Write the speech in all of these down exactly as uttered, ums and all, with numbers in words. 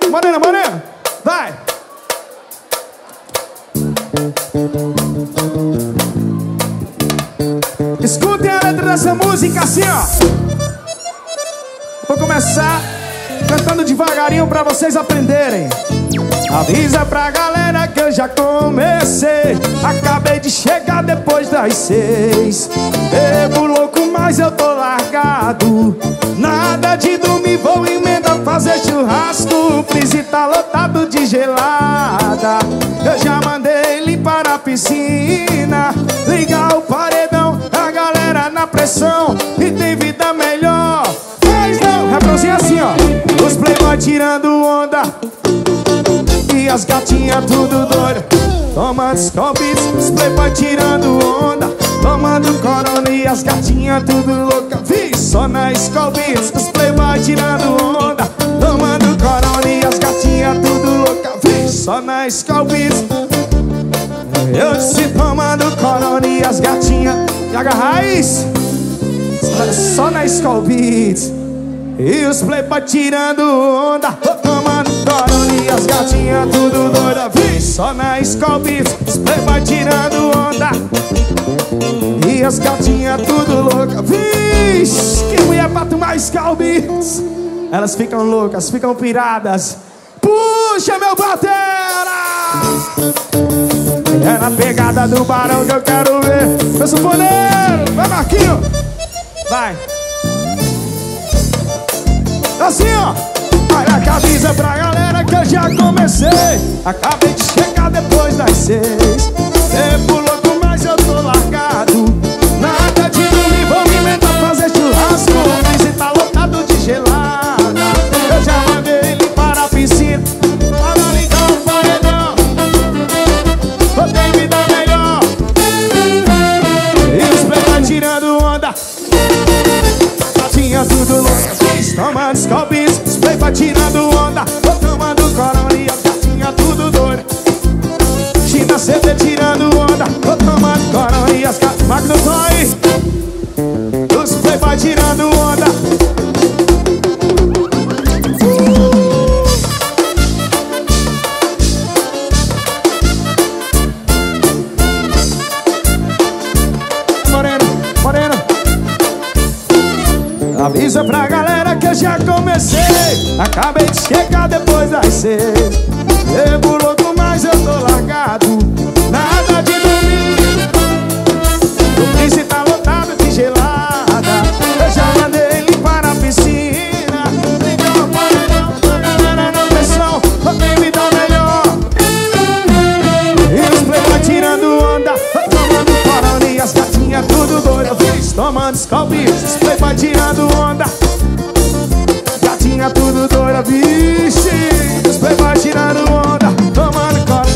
Morena, morena, vai. Escutem a letra dessa música assim, ó. Vou começar cantando devagarinho pra vocês aprenderem. Avisa pra galera que eu já comecei. Acabei de chegar depois das seis. Bebo louco, mas eu tô largado. Nada de dormir, vou emendar fazer churrasco. O freezer tá lotado de gelada. Eu já mandei limpar a piscina, ligar o paredão, a galera na pressão. E tem vida melhor. Mas não, refrãozinho assim, ó. Os playboy tirando onda e as gatinhas tudo doida, tomando Skol Beats. Os playboy tirando onda, tomando Corona e as gatinhas tudo louca. Vi só na Skol Beats. Os playboy tirando onda, tomando Corona e as gatinhas tudo louca. Vi só na Skol Beats. Eu disse tomando Corona e as gatinhas. E a Raiz só na Skol Beats. E os playboy tirando onda, tomando Corona e as gatinhas tudo doida. Vi só na Skol Beats. Os playboy tirando onda e as gatinhas tudo louca. Vixe, que mulher pra tomar Skol Beats. Elas ficam loucas, ficam piradas. Puxa, meu batera! É na pegada do barão que eu quero ver. Meu sanfoneiro, vai Marquinho. Vai. Assim, ó. Olha a avisa pra galera que eu já comecei. Acabei de chegar depois das seis. Tempo louco, mas eu tô largado. Nada de dormir, vou me inventar fazer churrasco. O freezer tá lotado de gelada. Eu já mandei limpar a piscina, para ligar o paredão. Vou ter vida melhor. E os playboy tirando onda, gatinha tudo louca. Tomando Skol Beats. Os playboy tirando onda, tô tomando Corona e as gatinhas tudo doida. China C D tirando onda, tô tomando Corona e as gatinhas. Magno Toy. Os playboy tirando onda. Moreno, moreno. Avisa pra galera que eu já comecei. Acabei de chegar depois das seis. Bebo louco, mas eu tô largado. Nada de dormir, o freezer tá lotado de gelada. Eu já mandei limpar a piscina, ligar o paredão, a galera na pressão. Vou ter vida melhor. E os playboy tirando onda, tomando Corona e as gatinhas tudo doida. Fiz tomando Skol Beats. Os playboy tirando onda, gatinha tudo doida, vixe. Os playboy tirando onda, tomando Corona.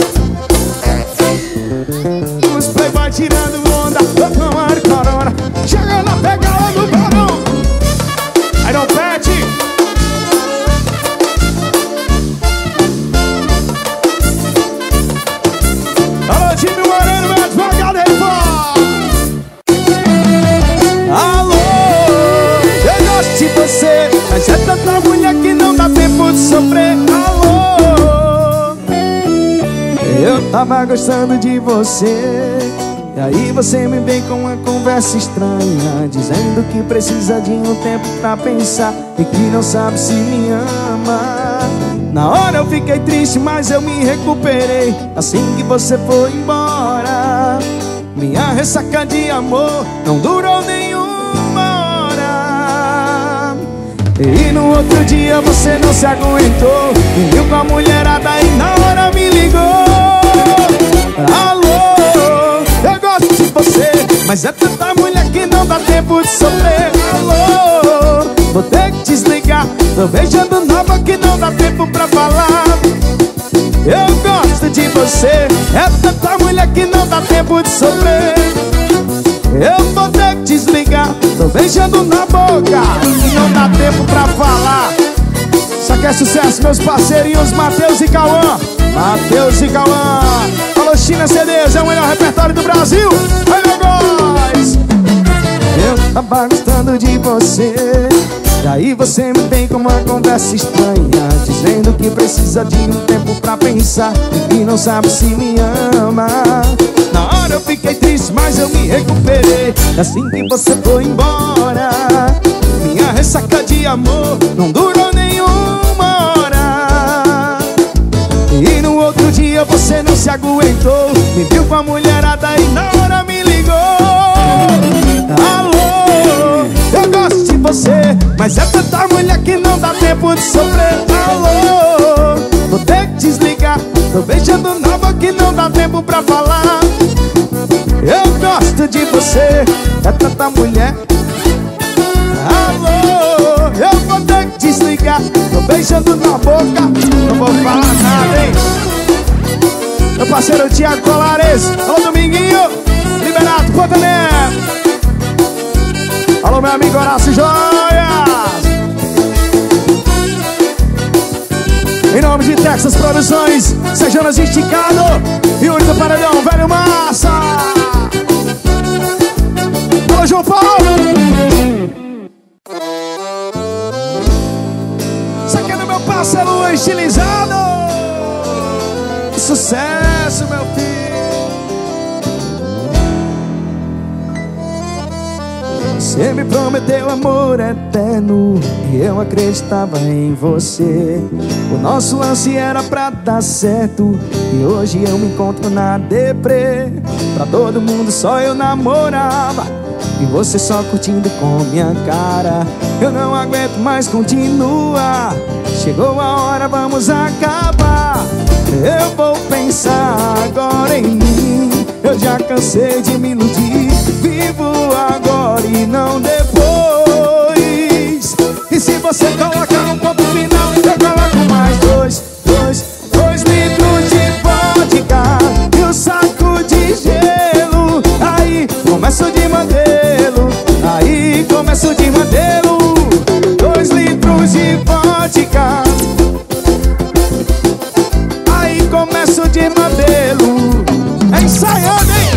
Os playboy tirando onda, tomando Corona. Chega na pegada do barão. Aí não pede. Alô, time Moreno, meu advogado aí fora. Alô, eu gosto de você, mas é tanta mulher que não dá tempo de sofrer. Alô, eu tava gostando de você, e aí você me vem com uma conversa estranha, dizendo que precisa de um tempo pra pensar e que não sabe se me ama. Na hora eu fiquei triste, mas eu me recuperei assim que você foi embora. Minha ressaca de amor não durou nenhuma hora. E no outro dia você não se aguentou e viu com a mulherada e na hora me ligou. Alô, eu gosto de você, mas é tanta mulher que não dá tempo de sofrer. Alô, vou ter que desligar, tô beijando nova que não dá tempo pra falar. Eu gosto de você, é tanta mulher que não dá tempo de sofrer. Eu vou ter que desligar, tô beijando na boca, não dá tempo pra falar. Isso aqui é sucesso, meus parceirinhos Matheus e Cauã. Matheus e Cauã. Alô, China C Ds, é o melhor repertório do Brasil. Aí, meu boys. Eu tava gostando de você, E aí você me vem com uma conversa estranha, dizendo que precisa de um tempo pra pensar e não sabe se me ama. Na hora eu fiquei triste, mas eu me recuperei. E assim que você foi embora, minha ressaca de amor não durou nenhuma hora. E no outro dia você não se aguentou, me viu com a mulherada e na hora me ligou. Alô, eu gosto de você, mas é tanta mulher que não dá tempo de sofrer. Alô, vou ter que desligar, tô beijando nova que não dá tempo pra falar. Eu gosto de você, é tanta mulher. Alô, eu vou ter que desligar, tô beijando na boca, não vou falar nada, hein. Meu parceiro Tiago Colares, alô Dominguinho, Liberato, Ponta Neto. Alô meu amigo Horácio Joias. Em nome de Texas Produções, Sejanas Esticado e Yuri do Paredão, Velho Massa. Alô João Paulo. Isso aqui é do meu parceiro estilizado. Sucesso, meu filho. Você me prometeu amor eterno e eu acreditava em você. O nosso lance era pra dar certo e hoje eu me encontro na deprê. Pra todo mundo só eu namorava e você só curtindo com minha cara. Eu não aguento mais continuar, chegou a hora, vamos acabar. Eu vou pensar agora em mim, eu já cansei de me iludir. Vivo agora e não depois. E se você colocar um ponto final, eu coloco mais dois, dois, dois litros de vodka e um saco de gelo. Aí começo de modelo, aí começo de modelo. Dois litros de vodka, aí começo de modelo. É ensaiando, hein?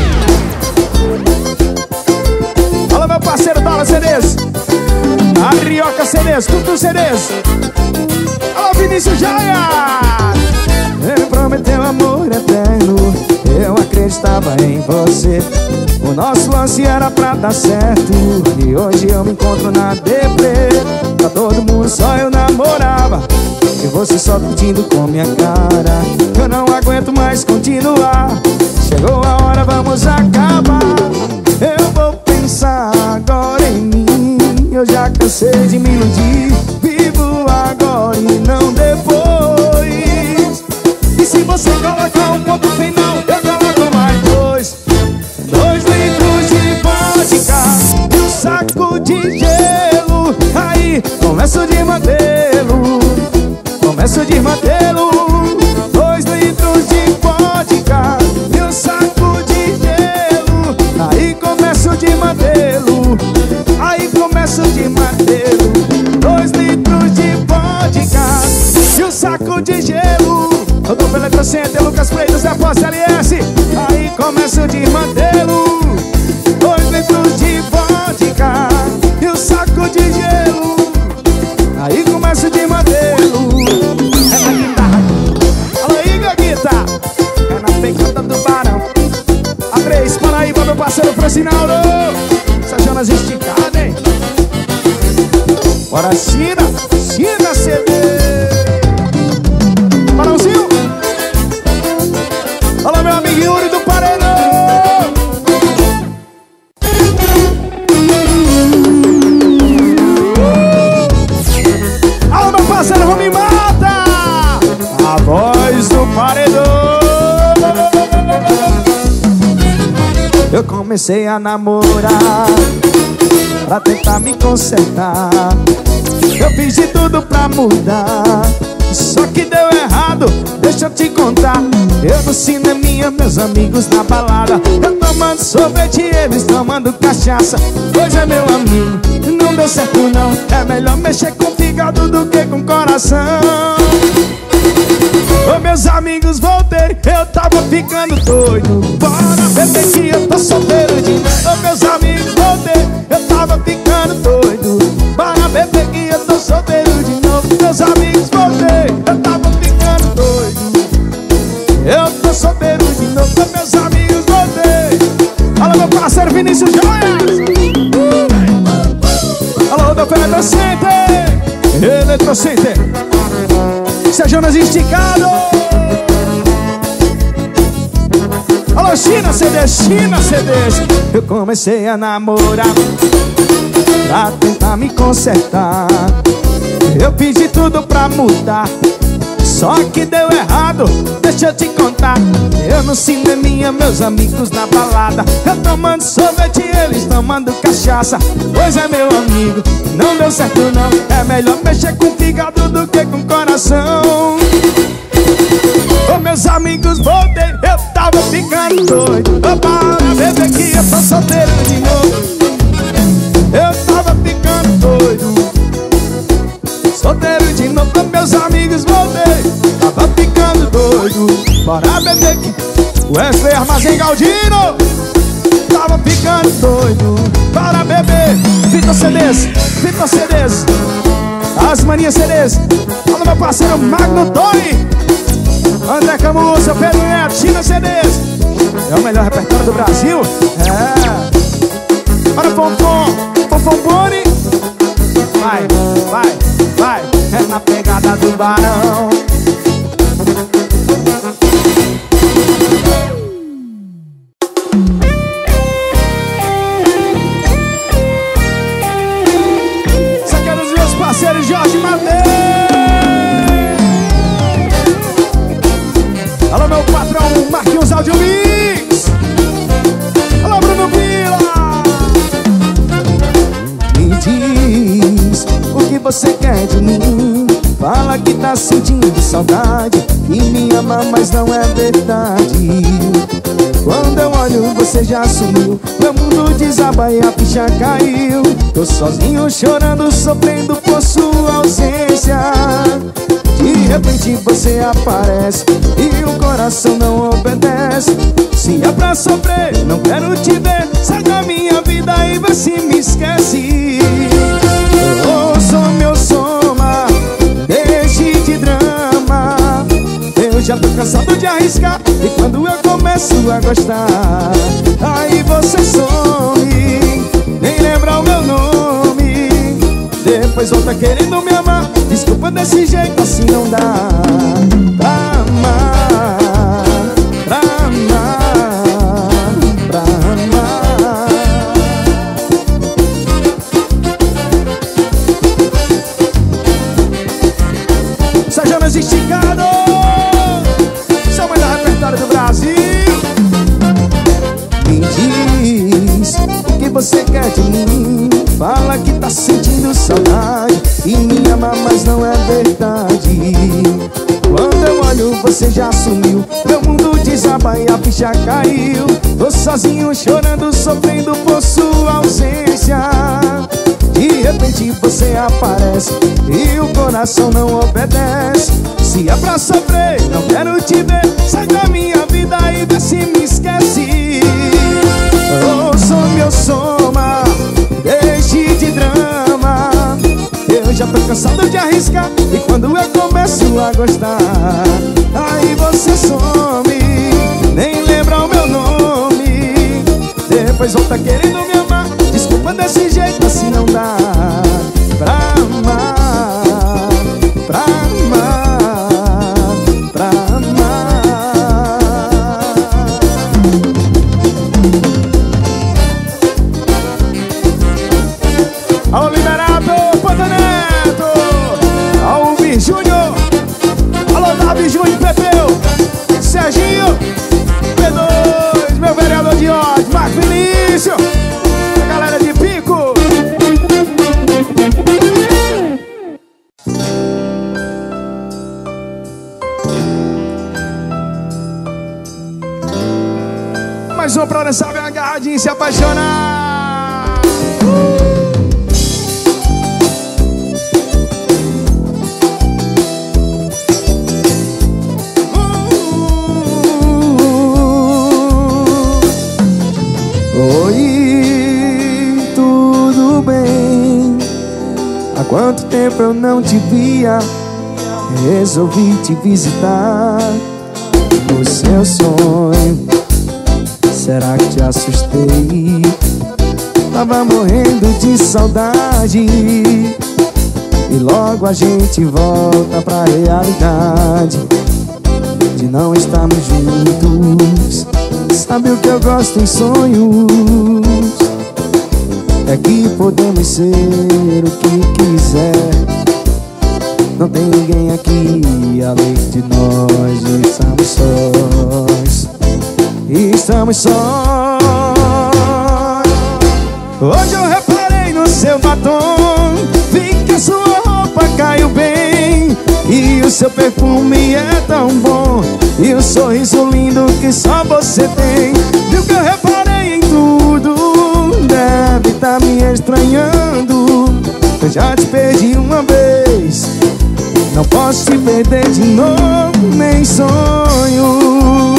Alô meu parceiro Dala C Ds, Arioca C Ds, Tutu C Ds. Alô Vinícius Jaia. Ele prometeu amor eterno, eu acreditava em você. O nosso lance era pra dar certo e hoje eu me encontro na deprê. Pra todo mundo só eu namorava e você só curtindo com minha cara. Eu não aguento mais continuar, chegou a hora, vamos acabar. Eu vou pensar agora em mim, eu já cansei de me iludir. Vivo agora e não depois. E se você colocar um ponto final, eu coloco mais dois, dois litros de vodka e um saco de gelo. Aí começo de modelo, começo de modelo. Dois litros de vodka e um saco de gelo. Aí começo de modelo, aí começo de modelo. Dois litros de vodka e um saco de gelo. Eu tô pela Eletrocenter, Lucas Freitas, Depósito L S. Aí começo de modelo. Dois litros de vodka e um saco de gelo. Aí começo de modelo. É na guitarra. Alô Igor Guitar. É na pegada do Barão. A três, Paraíba, meu parceiro Francinaldo. Sejanas Esticado, hein? Bora China, China C D. Barãozinho. Alô meu amigo Yuri do Paredão. Alô meu parceiro Rumi Mata, a voz do Paredão. Eu comecei a namorar pra tentar me consertar. Eu fiz de tudo pra mudar, só que deu errado, deixa eu te contar. Eu no cineminha, meus amigos na balada, eu tomando sorvete e eles tomando cachaça. Hoje é meu amigo, não deu certo não. É melhor mexer com o fígado do que com o coração. Ô meus amigos, voltei, eu tava ficando doido. Bora beber que eu tô solteiro de novo. Ô meus amigos, voltei, eu tava ficando doido. Bora beber que eu solteiro de novo. Meus amigos voltei, eu tava ficando doido. Eu tô solteiro de novo, meus amigos voltei. Alô, meu parceiro Vinícius Joias. Alô, meu Eletrocenter, Eletrocenter, Sejonas Esticado. Alô, China C D, China C D. Eu comecei a namorar pra tentar me consertar. Eu pedi tudo pra mudar, só que deu errado, deixa eu te contar. Eu no cineminha, meus amigos na balada, eu tomando sorvete, eles tomando cachaça. Pois é, meu amigo, não deu certo não. É melhor mexer com fígado do que com coração. Ô, meus amigos, voltei, eu tava ficando doido. Ô, para beber que eu tô solteiro de novo. Eu tava ficando doido, solteiro de novo, meus amigos voltei. Tava ficando doido, bora beber que Wesley Armazém Galdino. Tava ficando doido, bora beber. Vitor C Ds, Vitor C Ds, As Manias C Ds. Olha meu parceiro Magno Tony, André Camusa, Pedro Neto, China C Ds. É o melhor repertório do Brasil. É. Bora Pompom, Pompom Boni. Vai, vai, vai, é na pegada do Barão. Isso aqui é dos meus parceiros Jorge Mateus. Alô, meu patrão Marquinhos Audio Mix. Alô, Bruno Vila. Me diz o que você quer de mim. Fala que tá sentindo saudade e me ama, mas não é verdade. Quando eu olho você já sumiu, meu mundo desaba e a ficha caiu. Tô sozinho chorando, sofrendo por sua ausência. De repente você aparece e o coração não obedece. Se é pra sofrer, não quero te ver. Sai da minha vida e vê se me esquece. Oh, sou meu soma, deixe de drama. Eu já tô cansado de arriscar, e quando eu começo a gostar, aí você some, nem lembra o meu nome. Depois volta querendo me amar. Desculpa, desse jeito assim não dá pra amar, pra amar, pra amar. Sejonas Esticado, são o melhor repertório do Brasil. Me diz o que você quer de mim. Fala que tá sentindo saudade e me ama, mas não é verdade. Quando eu olho você já sumiu, meu mundo desaba e a ficha caiu. Tô sozinho chorando, sofrendo por sua ausência. De repente você aparece e o coração não obedece. Se é pra sofrer, não quero te ver. Sai da minha vida e vê se me esquece. Oh, sou meu soma, deixe de drama. Eu já tô cansado de arriscar, e quando eu começo a gostar, aí você some, nem lembra o meu nome. Depois volta querendo me amar. Desculpa, desse jeito assim não dá pra amar, pra amar, pra amar. Alô, Liberato, Ponta Neto, Alvi Júnior, alô, Davi Júnior, Pepeu, Serginho, P dois, meu vereador de ódio, Marco Vinícius, a galera de Pico. Mais um pra dançar bem agarradinho e se apaixonar. uh! Há quanto tempo eu te via, resolvi te visitar. O seu sonho, será que te assustei? Tava morrendo de saudade, e logo a gente volta pra realidade de não estarmos juntos. Sabe o que eu gosto em sonhos? É que podemos ser o que quiser. Não tem ninguém aqui além de nós. Estamos sós, estamos sós. Hoje eu reparei no seu batom, vi que a sua roupa caiu bem, e o seu perfume é tão bom, e o sorriso lindo que só você tem. Viu que eu reparei em tudo, deve tá me estranhando. Eu já te perdi uma vez, não posso te perder de novo, nem sonho.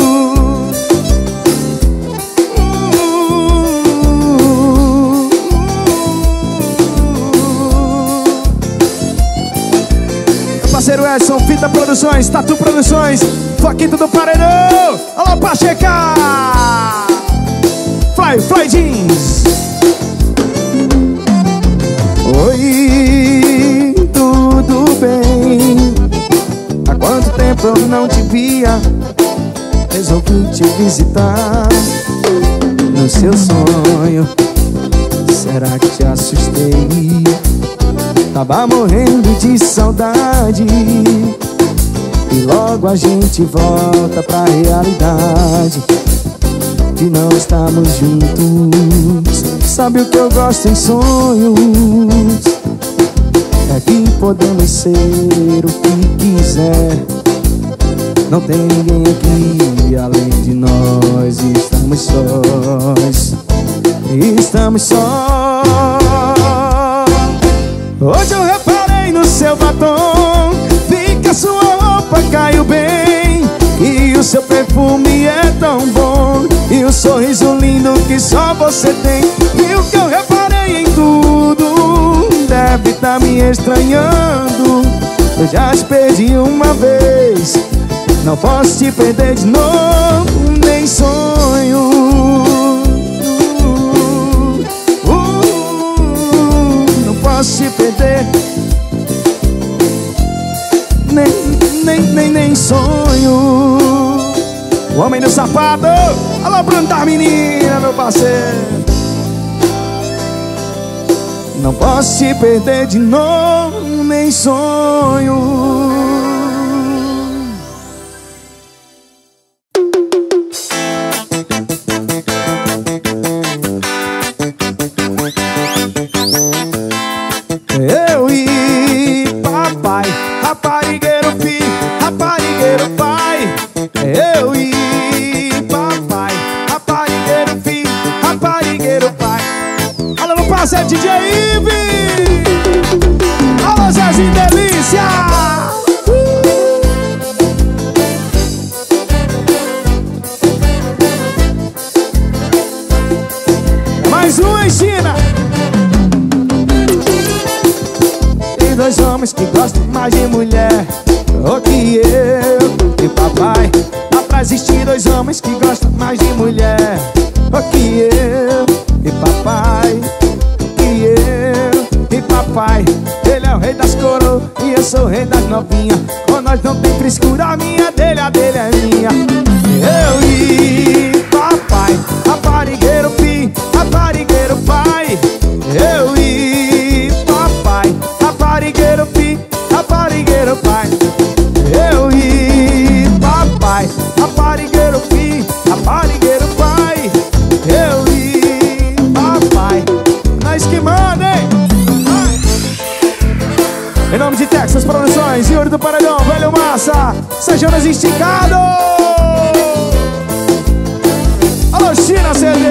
Meu parceiro Edson, Fita Produções, Tatu Produções, Foquito do Paredão. Alô, Pacheca! Fly, Fly Jeans. Oi, tudo bem? Há quanto tempo eu não te via, resolvi te visitar. No seu sonho, será que te assustei? Tava morrendo de saudade, e logo a gente volta pra realidade de não estarmos juntos. Sabe o que eu gosto em sonhos? É que podemos ser o que quiser. Não tem ninguém aqui além de nós. Estamos sós, estamos sós. Hoje eu reparei no seu batom, vi que a sua roupa caiu bem, e o seu perfume é tão bom, e o sorriso lindo que só você tem. Viu que eu reparei em tudo, deve tá me estranhando. Eu já te perdi uma vez, não posso te perder de novo, nem sonho. uh, uh, Não posso te perder, nem, nem, nem, nem sonho. O homem do sapato, alô Bruno das meninas, meu parceiro. Não posso te perder de novo, nem sonho. Eu e papai, raparigueiro fi, raparigueiro pai. Eu e papai, raparigueiro fi, raparigueiro pai. Alô, meu parceiro D J Ive. Alô, Zezinho Delícia. Mais um em China. Tem dois homens que gostam mais de mulher do que eu e papai. Dá pra existir dois homens que gostam mais de mulher do que eu e papai. Que eu e papai. Ele é o rei das coroas e eu sou o rei das novinhas. Com nós não tem frescura, a minha dele, a dele é minha. Eu e papai, raparigueiro fi, raparigueiro pai. Eu e papai, raparigueiro fi, raparigueiro pai. Eu e papai, raparigueiro fi, raparigueiro pai. Eu e papai, nós que manda, hein? Em nome de Texas Produções, Yuri do Paredão, Velho Massa, sejam nós esticados. Alô, China C D.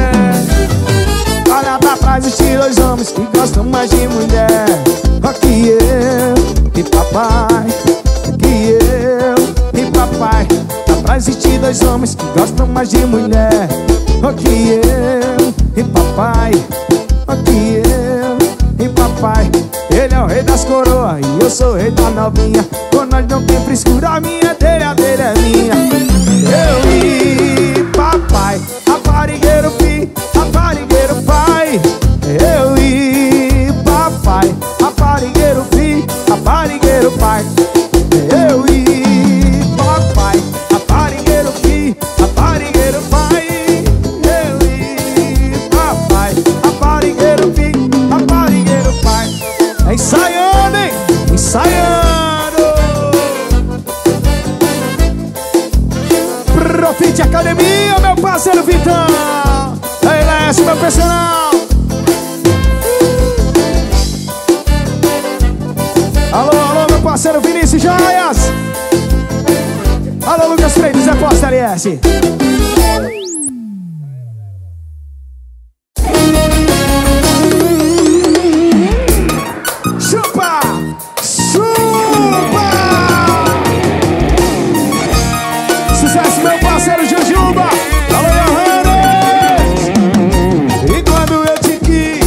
Olha pra trás, existir dois homens que gostam mais de mulher do que eu e papai. Que eu e papai. Dá pra existir dois homens que gostam mais de mulher do que eu e papai. Do que eu e papai. Ele é o rei das coroas e eu sou o rei da novinha. Com nós não tem frescura, a minha é dele, a dele é minha. Eu e papai, raparigueiro fi, raparigueiro pai. Eu e papai, raparigueiro fi, raparigueiro pai. Eu e papai, raparigueiro fi, raparigueiro pai. Eu e papai, raparigueiro fi, raparigueiro pai. É ensaiando, hein? Ensaiando. Profite Academia, meu parceiro Vitão. Aí, Lécio, meu personal. Alô, alô, meu parceiro Vinícius Joias. Alô, Lucas Freitas, Zé Posta L S. Chupa! Chupa! Sucesso, meu parceiro Jujuba. Alô, Johannes. E quando eu te quis,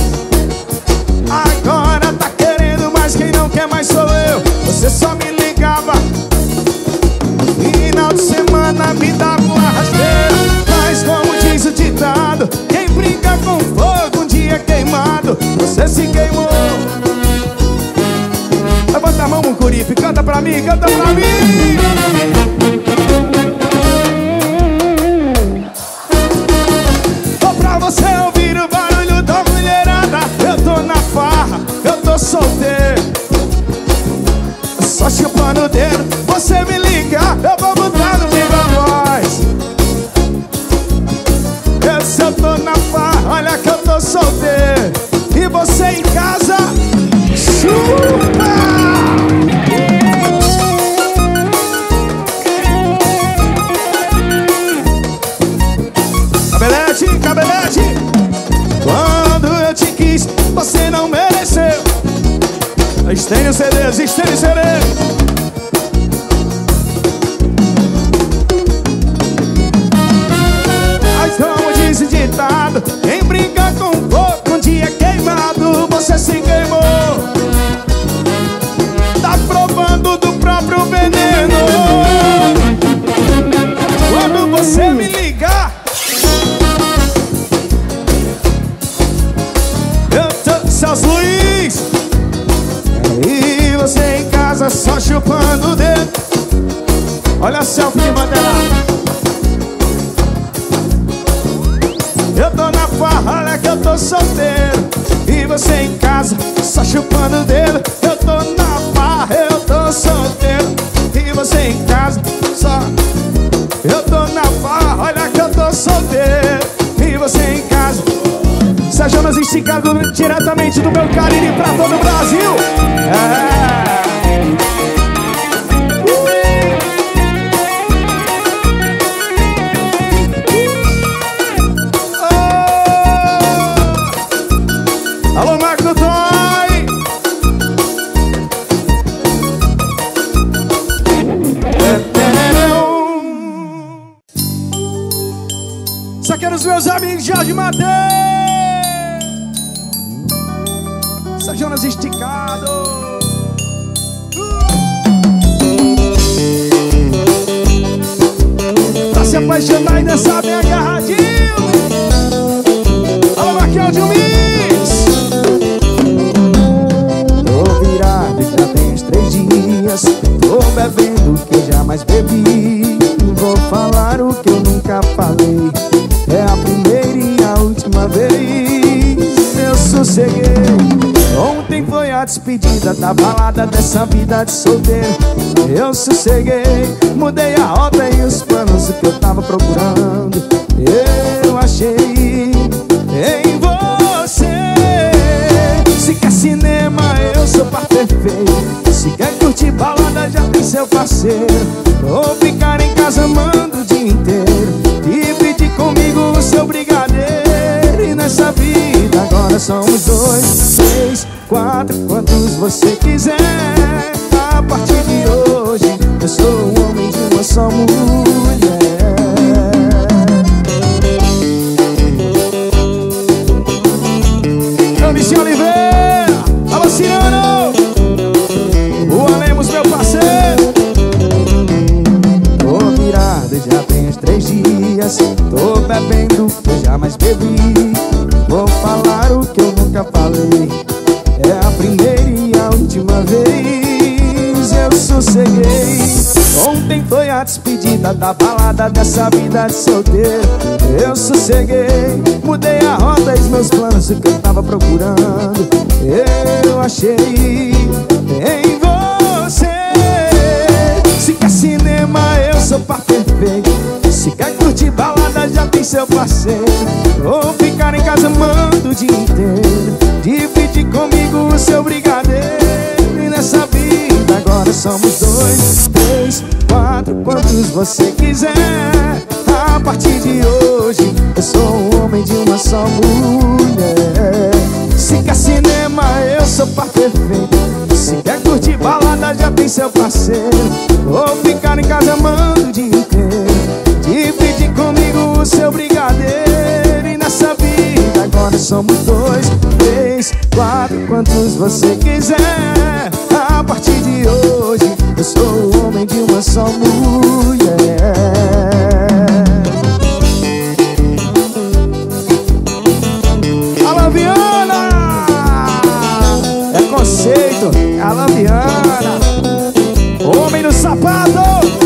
agora tá querendo, mas quem não quer mais sou eu. Você só me ligava, final de semana me dava uma rasteira. Mas como diz o ditado, quem brinca com fogo um dia queimado. Você se queimou. Levanta a mão, Mucuripe, canta pra mim, canta pra mim. Vou pra você ouvir o barulho da mulherada. Eu tô na farra, eu tô solteiro, só chupando o dedo. Você me liga, eu vou botar no Viva Voz. Eu, se eu tô na farra, olha que eu tô solteiro. E você em casa, chupa! Cabelete, cabelete. Quando eu te quis, você não mereceu. Estende o C D, estende o C D. Mas como diz o ditado, quem brinca com fogo um dia queimado. Você se queimou, tá provando do próprio veneno. Quando você me ligar, eu tô Celso Luiz. E você em casa só chupando o dedo. Olha a selfie de Mandela. Eu tô na farra, olha que eu tô solteiro. E você em casa só chupando o dedo. Eu tô na farra, eu tô solteiro. E você em casa só. Eu tô na farra, olha que eu tô solteiro. E você em casa. Sérgio Jonas esticado diretamente do meu Cariri pra todo o Brasil. É. Oh. Alô, Marco do Toy. Isso aqui é dos meus amigos Jorge Mateus. Jonas esticado. Pra se apaixonar e dançar bem agarradinho. Alô, Marquinhos de um Mix. Tô virado e já tem uns três dias. Tô bebendo o que eu jamais bebi. Vou falar o que eu nunca falei. É a primeira e a última vez. Eu sosseguei. Ontem foi a despedida da balada dessa vida de solteiro. Eu sosseguei, mudei a rota e os planos, o que eu tava procurando eu achei em você. Se quer cinema, eu sou par perfeito. Se quer curtir balada, já tem seu parceiro. Ou ficar em casa amando o dia inteiro. Divide comigo o seu brigadeiro. E nessa vida agora somos dois, três, quatro, quantos você quiser. A partir de hoje eu sou o homem de uma só mulher. Amici Oliveira, alô Ciano. a despedida da balada dessa vida de solteiro. Eu sosseguei, mudei a rota e os meus planos, o que eu tava procurando eu achei em você. Se quer cinema, eu sou par perfeito. Se quer curtir balada, já tem seu parceiro. Ou ficar em casa amando o dia inteiro, dividir comigo o seu brigadeiro. E nessa vida agora somos dois, três, quatro, quantos você quiser. A partir de hoje eu sou um homem de uma só mulher. Se quer cinema, eu sou par perfeito. Se quer curtir balada, já tem seu parceiro. Ou ficar em casa amando o dia inteiro, dividir comigo o seu brigadeiro. E nessa vida agora somos dois, três, quatro, quantos você quiser. A partir de hoje eu sou o homem de uma só mulher. Alô, Viana! É conceito, alô, Viana! Homem no sapato!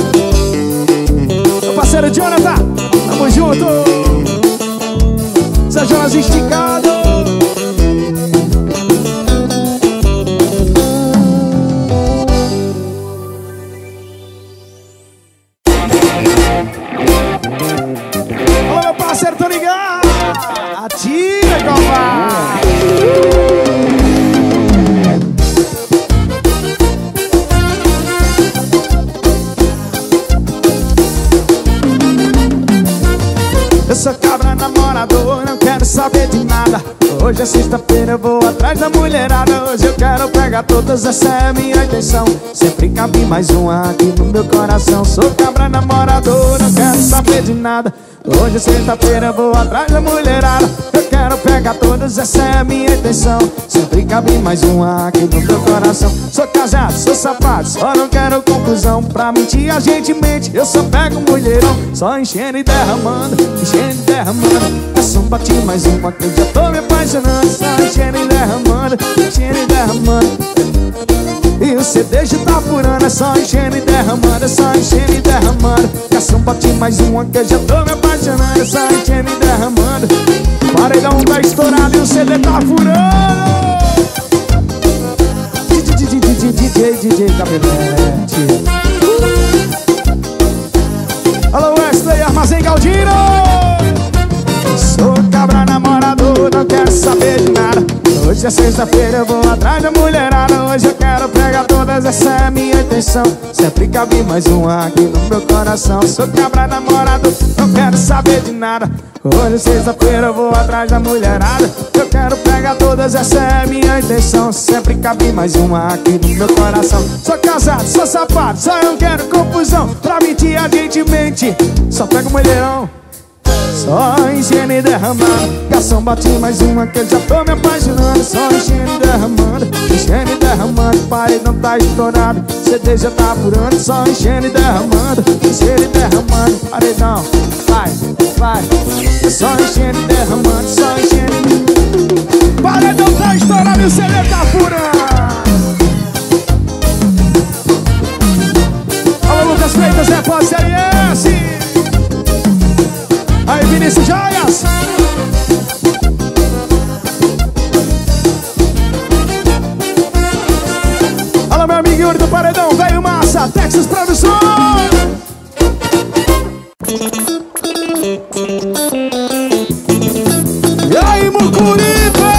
Meu parceiro Jonathan, tamo junto! Seu Jonas esticado! Alô, meu parceiro, tô ligado! Atira, covarde! Eu sou cabra namorador, não quero saber de nada. Hoje é sexta-feira, eu vou atrás da mulherada. Hoje eu quero pegar todas, essa é a minha intenção. Sempre cabe mais uma aqui no meu coração. Sou cabra namorador, não quero saber de nada. Hoje é sexta-feira, eu vou atrás da mulherada. Eu quero pegar todas, essa é a minha intenção. Sempre cabe mais uma aqui no meu coração. Sou casado, sou safado, só não quero confusão. Pra mentir a gente mente, eu só pego mulherão. Só enchendo e derramando, enchendo e derramando. É só bati mais uma que eu já tô me apaixonando. Só enchendo e derramando, enchendo e derramando. E o C D já tá furando. É só enchendo e derramando, é só enchendo e derramando. Cação bati mais uma que eu já tô me apaixonando. É só enchendo e derramando. Paredão tá estourado e o C D tá furando. D J, D J Cabelete. Alô, Wesley, Armazém Galdino. Sou cabra namorador, não quero saber de nada. Hoje é sexta-feira, eu vou atrás da mulherada. Hoje eu quero pegar todas, essa é a minha intenção. Sempre cabe mais uma aqui no meu coração. Sou cabra namorador, não quero saber de nada. Hoje é sexta-feira, eu vou atrás da mulherada. Eu quero pegar todas, essa é a minha intenção. Sempre cabe mais uma aqui no meu coração. Sou casado, sou safado, só não quero confusão. Pra mentir a gente mente, só pega o mulherão. Só enchendo e derramando. Garçom, bati mais uma que eu já tô me apaixonando. Só enchendo e derramando, enchendo e derramando. Paredão tá estourado, C D já tá furando. Só enchendo e derramando, enchendo e derramando. Paredão, vai, vai. Só enchendo e derramando, só enchendo. Paredão tá estourado e o C D tá furando. Alô, Lucas Freitas, Repórter Série S. Aí, Vinícius Joias. Alô, meu amigo Yuri do Paredão, velho massa, Texas Produções. E aí, Mucuripe?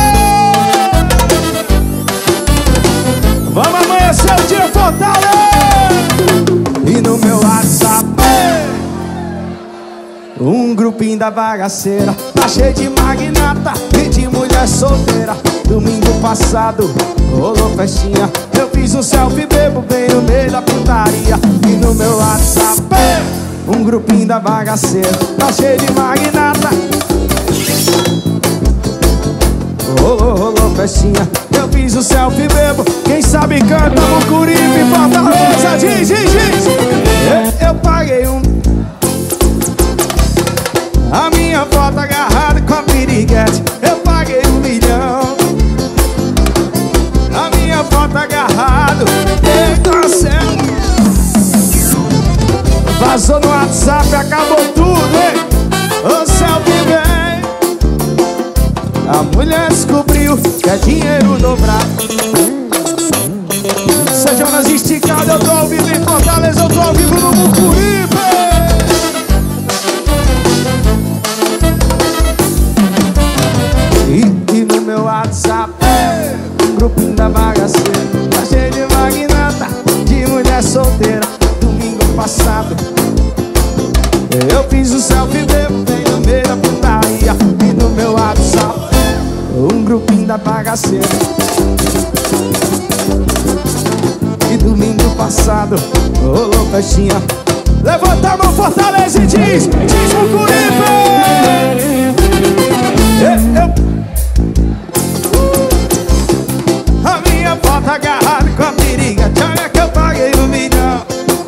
Vamos amanhecer o dia Fortaleza. E no meu WhatsApp um grupinho da bagaceira, tá cheio de magnata e de mulher solteira. Domingo passado rolou festinha, eu fiz um selfie bebo bem no meio da putaria. E no meu WhatsApp um grupinho da bagaceira, tá cheio de magnata. Rolou, rolou festinha, eu fiz um selfie bebo. Quem sabe canta Mucuripe, Fortaleza, diz, diz, diz. Eu, eu paguei um a minha foto agarrada com a piriguete. Eu paguei um milhão. A minha foto agarrado. Eita, céu. Passou no WhatsApp, acabou tudo, hein? O selfie vem. A mulher descobriu que é dinheiro dobrado. Sajonas esticado, eu tô ao vivo em Fortaleza, eu tô ao vivo no Mucuripe. E, e no meu WhatsApp, um grupinho da bagaceira, tá cheio de magnata, de mulher solteira. Domingo passado, eu fiz um selfie bem no meio da putaria. E no meu WhatsApp, um grupinho da bagaceira. E domingo passado, rolou festinha. Levanta a mão, Fortaleza, e diz: diz Mucuripe. Eu a minha foto agarrada com a periga, olha que eu paguei um milhão.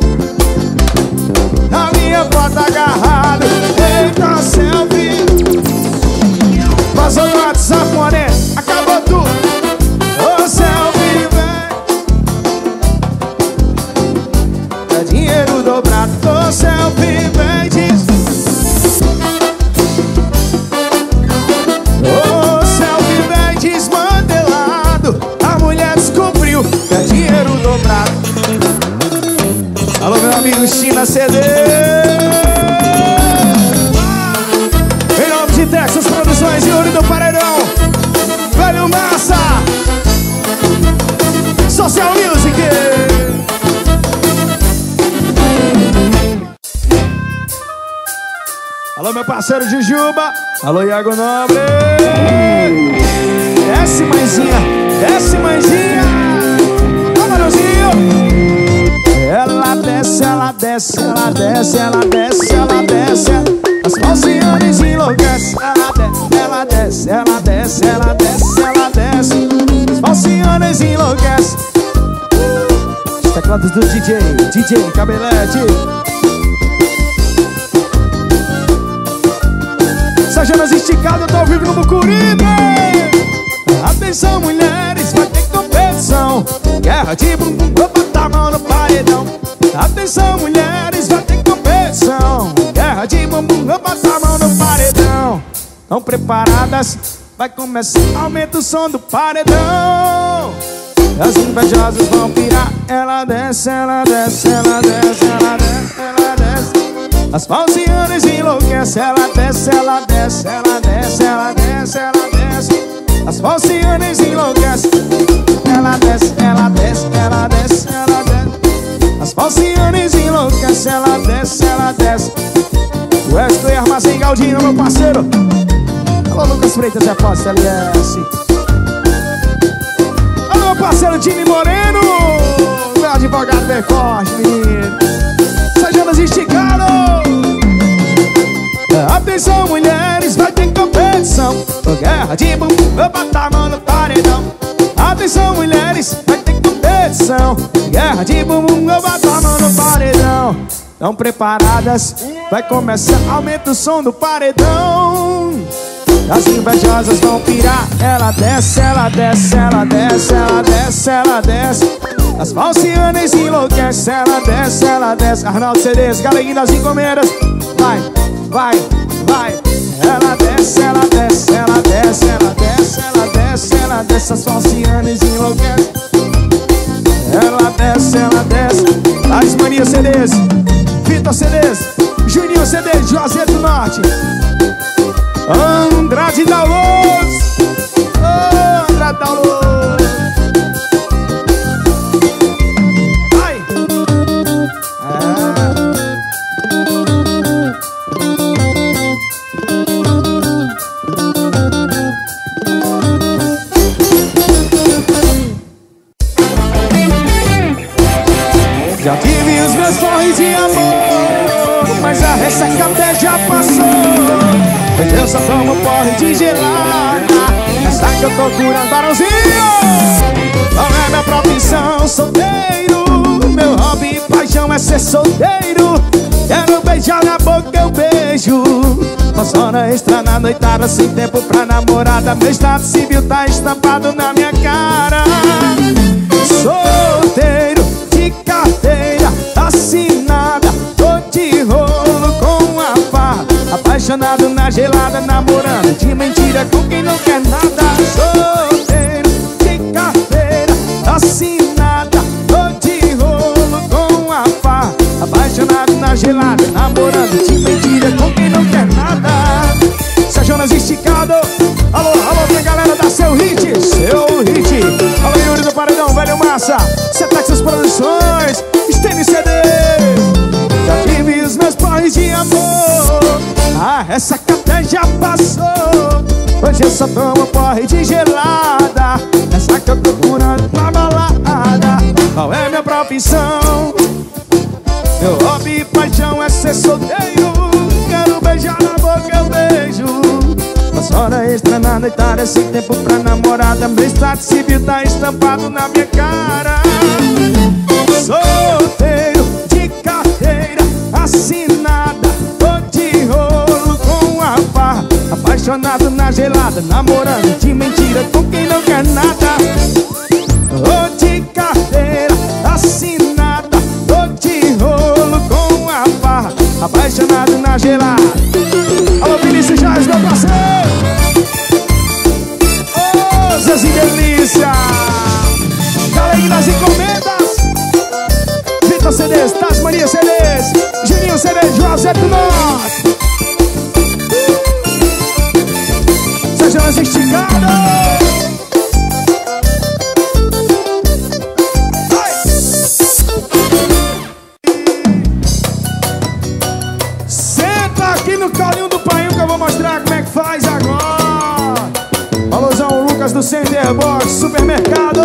A minha foto agarrada, eita selfie. Passou no WhatsApp, mané, acabou tudo. Ô selfie, vem. É dinheiro dobrado, ô selfie, vem, diz. Ô selfie, vem, desmantelado. A mulher descobriu que é dinheiro dobrado. Alô, meu amigo China C D. Em nome de Texas Produções e Yuri do Paredão, Velho Massa, Social Music. Alô, meu parceiro Jujuba. Alô, Iago Nobre. Desce, mãezinha. Desce, mãezinha. Ó, Manuzinho. Ela desce, ela desce, ela desce, ela desce, ela desce. As falcianes enlouquecem. Ela desce, ela desce, ela desce, ela desce. As falcianes enlouquecem. Os teclados do D J, D J Cabelete. Sajonas esticado, eu tô ao vivo no Mucuripe. Atenção, mulheres, vai ter competição. Guerra de bumbum, vou botar a mão no paredão. Atenção, mulheres, vai ter competição. Guerra de bumbum, vou botar a mão no paredão. Estão preparadas? Vai começar, aumenta o som do paredão. As invejosas vão pirar. Ela desce, ela desce, ela desce, ela desce, ela desce. As falcianes enlouquecem. Ela desce, ela desce, ela desce, ela desce, ela desce. As falcianes enlouquecem. Ela desce, ela desce, ela desce, ela desce. As falcianes enlouquecem. Ela desce, ela desce. Wesley Armazém Galdino, meu parceiro. Alô, Lucas Freitas, é fácil, L S. Alô, meu parceiro Jimmy Moreno, meu advogado bem forte, menino. Sajonas esticado. Atenção, mulheres, vai ter competição. Guerra de bumbum, vou botar a mão no paredão. Atenção, mulheres, vai ter competição. Guerra de bumbum, vou botar a mão no paredão. Estão preparadas? Vai começar, aumenta o som do paredão. As invejosas vão pirar. Ela desce, ela desce, ela desce, ela desce, ela desce. As falcianes enlouquecem. Ela desce, ela desce. Arnaldo C Ds, galerinha das encomendas. Vai, vai, vai. Ela desce, ela desce, ela desce, ela desce, ela desce, ela desce. As falcianes enlouquecem. Ela desce, ela desce. Lares Mania C Ds, Vitor C Ds, Juninho C Ds, Juazeiro do Norte, Andrade da Luz. Oh, Andrade da Luz. Vai. É. Já tive os meus porres de amor, mas a ressaca até já passou. Hoje eu só tomo porre de gelada. Essa que eu tô curando, barãozinho. Não é minha profissão, solteiro. Meu hobby e paixão é ser solteiro. Quero beijar na boca, eu beijo. Posso hora extra na noitada, sem tempo pra namorada. Meu estado civil tá estampado na minha cara. Solteiro, de carteira assinada, tô de apaixonado na gelada, namorando de mentira com quem não quer nada. Solteiro, de carteira assinada, tô de rolo com a pá. Apaixonado na gelada, namorando de mentira com quem não quer nada. Seu Jonas esticado. Alô, alô pra galera da Seu Hit, Seu Hit. Alô Yuri do Paredão, Velho Massa, C Texas Produções, Stênis C D. Já tive os meus porres de amor, ah, essa café já passou. Hoje eu só tomo porre de gelada, essa que eu tô procurando pra balada. Qual é minha profissão? Meu hobby e paixão é ser solteiro. Quero beijar na boca, eu beijo. Faço hora extra na noitada, sem tempo pra namorada. Meu status civil tá estampado na minha cara. Solteiro, de carteira assinada, tô de rolo com a farra. Apaixonado na gelada, namorando de mentira com quem não quer nada. Tô de carteira assinada, tô de rolo com a farra. Apaixonado na gelada. Alô Vinícius Jais, meu parceiro. Ô, oh, Zezinho Delícia. Galerinha das encomendas, Vitor C Ds, Tasmania C Ds, Juninho C Ds, José do Norte. Sejam as esticadas. Aqui no colinho do painho que eu vou mostrar como é que faz agora. Alusão Lucas do Center Box Supermercado.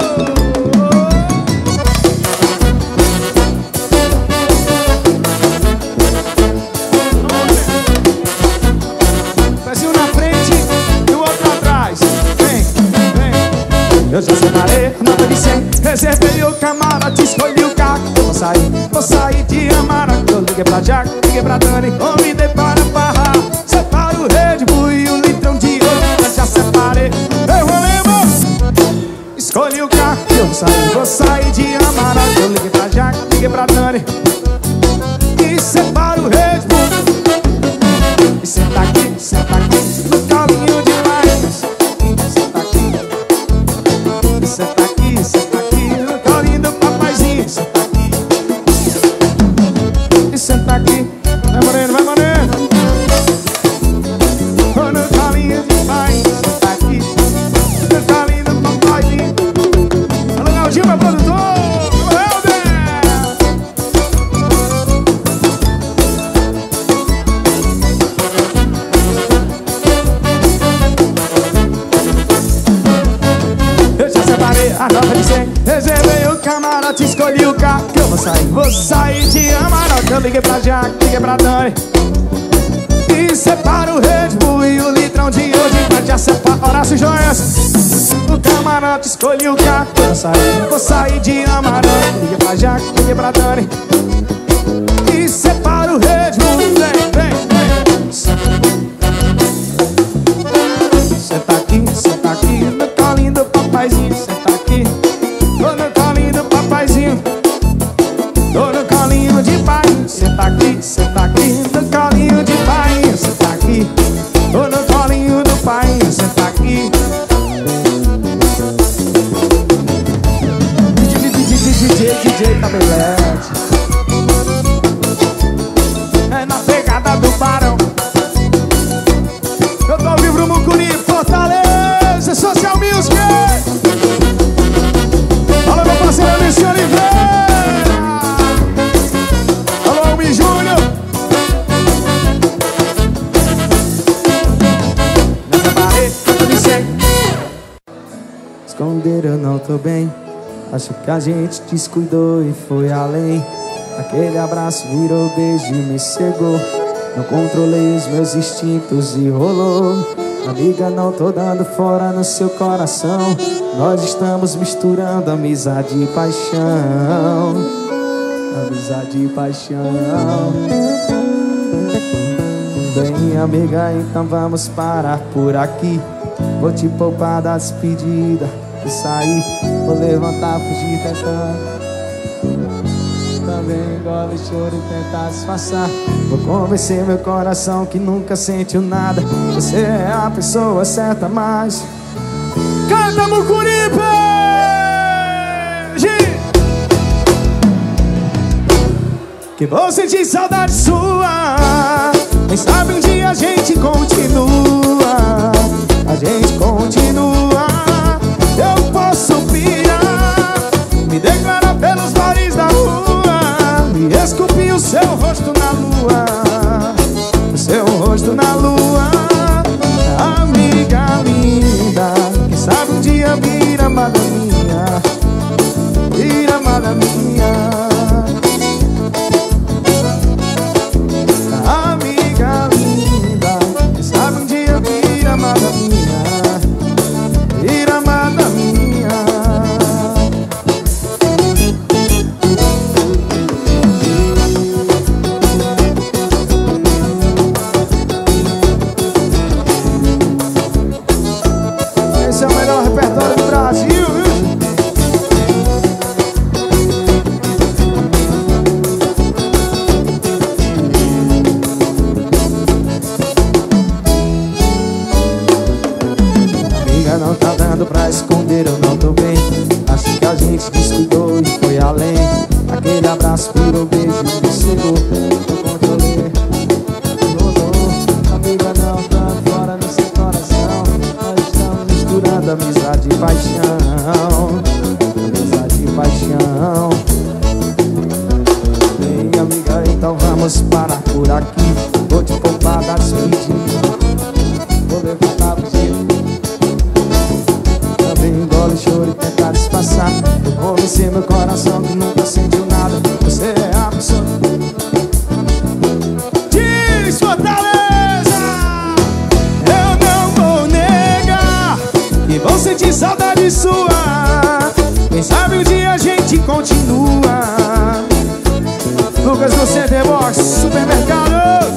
Pezinho na frente e o outro atrás. Vem, vem. Eu já separei a nota de cem, reservei o camarote, escolhi o carro. Eu vou sair, vou sair de Amara. Eu liguei pra Jack, liguei pra Dani, convidei para farrar. Separa o Red Bull e um litrão de ouro. Já separei, eu vou lembrar. Escolhi o carro, eu vou sair, vou sair de Amara. Eu liguei pra Jack, liguei pra Dani e separa o Red Bull. E senta aqui, senta aqui no caminho de lá. Senta aqui, e senta aqui, senta aqui no caminho do papaizinho. Senta aqui, e senta aqui. Vai moreno, vai moreno. Tô no caminho de pai, senta aqui no caminho do papaizinho. Alô Naldinho, meu produtor. Alô Helder. Eu já separei a nota de cem, reservei o camarote, escolhi o carro que eu vou sair. Vou sair de Amarok. Eu liguei pra Jack, liguei pra Dani e separa o Red Bull e o litrão de hoje. Mas já separa Horácio Joias. O camarote, escolhi o carro que eu vou sair. Vou sair de Amarok. Liguei pra Jack, liguei pra Dani e separa o Red Bull. Vem, vem, vem. Senta aqui, senta aqui no colinho do papaizinho. Senta aqui, tô no colinho do papaizinho. Tô no colinho de pai. Senta aqui, senta aqui no colinho de pai. Senta aqui, tô no colinho do pai. Senta aqui. D J, D J Tabelete. É na pegada do Barão. Eu tô ao vivo no Mucuri, Fortaleza, Social Music. Alô, meu parceiro Alice Oliveira. Alô, Mi Júnior. Nessa parede, eu disse. Esconder eu não tô bem. Acho que a gente descuidou e foi além. Aquele abraço virou beijo e me cegou. Não controlei os meus instintos e rolou. Amiga, não tô dando fora no seu coração. Nós estamos misturando amizade e paixão. Amizade e paixão. Bem, amiga, então vamos parar por aqui. Vou te poupar da despedida e sair. Vou levantar, fugir, tentando Também engole choro e tenta disfarçar. Vou convencer meu coração que nunca sentiu nada. Você é a pessoa certa, mas... Canta, Mucuripe! Que vou sentir saudade sua. Quem sabe um dia a gente continua. A gente continua. Eu posso pirar, me declarar pelos bares da rua e esculpir o seu rosto na lua. O seu rosto na lua. Amiga linda, quem sabe um dia vira amada minha. Vira amada minha. Amiga linda, quem sabe um dia vira amada minha. Vira amada minha. Esse é o melhor repertório do Brasil, viu? Amiga, não tá dando pra esconder, eu não tô bem. Acho que a gente descuidou e foi além. Aquele abraço virou beijo, me segurou. Eu controlei, rolou. Amiga, não tá fora no seu coração. Nós estamos misturando amizade e paixão. Amizade e paixão. Bem, amiga, então vamos parar por aqui. Vou te poupar da despedida. Vou levantar pro jeito. Também engole choro e tentar disfarçar. Eu convenci meu coração que nunca sentiu nada. Você é a pessoa. Diz, Fortaleza! Eu não vou negar que vou sentir saudade sua. Quem sabe um dia a gente continua. Lucas no C D Box, supermercado.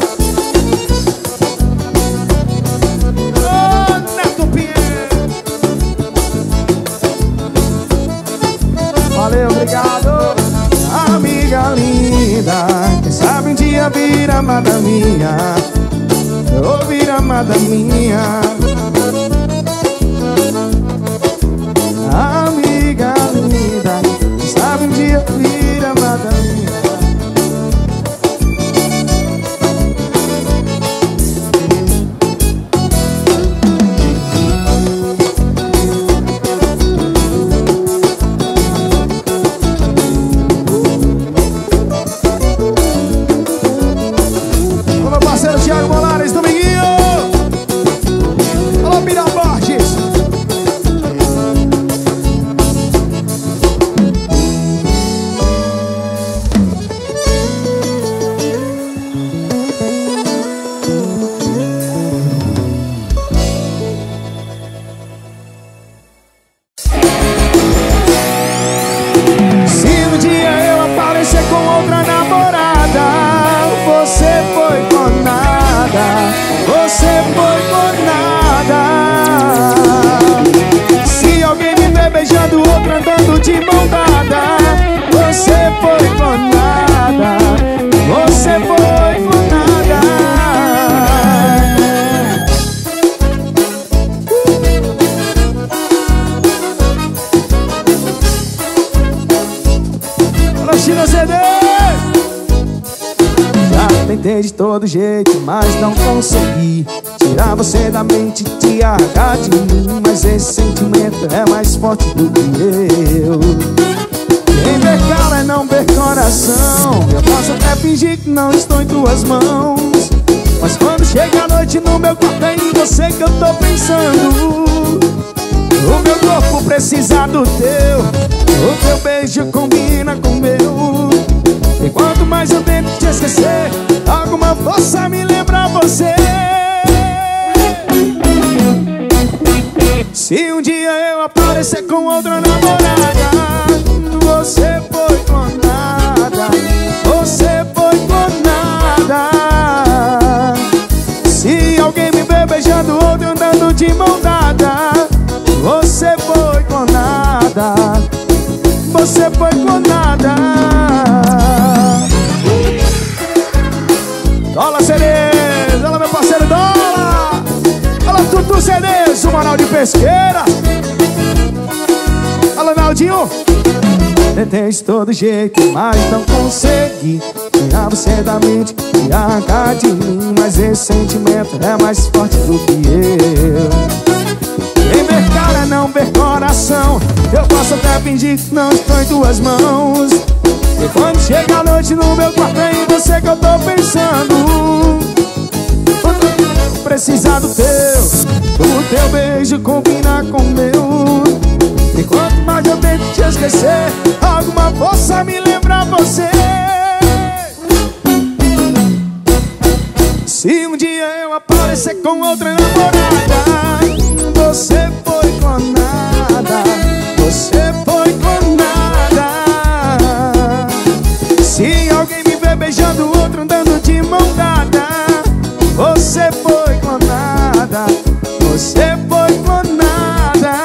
Valeu, obrigado. Amiga linda, quem sabe um dia vira amada minha. Ou vira amada minha. Amiga linda, quem sabe um dia vira amada minha. Thiago Molares, Dominguinho. Alô, Mira Borges. Se um dia eu aparecer com outra namorada, você foi com nada. Você foi por nada. Se alguém me vê beijando outro andando de mão dada, você foi por nada. Você foi por nada. Alô, China C D. Tentei de todo jeito, mas não consegui tirar você da mente, te arrancar de mim. Mas esse sentimento é mais forte do que eu. Quem vê cara é não ver coração. Eu posso até fingir que não estou em tuas mãos, mas quando chega a noite no meu quarto é em você que eu tô pensando. O meu corpo precisa do teu. O teu beijo combina com o meu. E quanto mais eu tento te esquecer, alguma força me lembra você. Se um dia eu aparecer com outra namorada, você foi com nada. Você foi com nada. Se alguém me vê beijando outro andando de mão dada, você foi com nada. Você foi com nada. moral de pesqueira. Alô, Naldinho. Tentei de todo jeito, mas não consegui tirar você da mente e arrancar de mim. Mas esse sentimento é mais forte do que eu. Quem ver cara não ver coração. Eu posso até fingir que não estou em tuas mãos. E quando chega a noite no meu quarto é em você que eu tô pensando. Precisar do teu, o teu beijo combina com o meu. E quanto mais eu tento te esquecer, alguma força me lembra você. Se um dia eu aparecer com outra namorada, você foi com nada, você foi com nada. Se alguém me ver beijando outro andando de mão dada, você foi com nada, você foi com nada.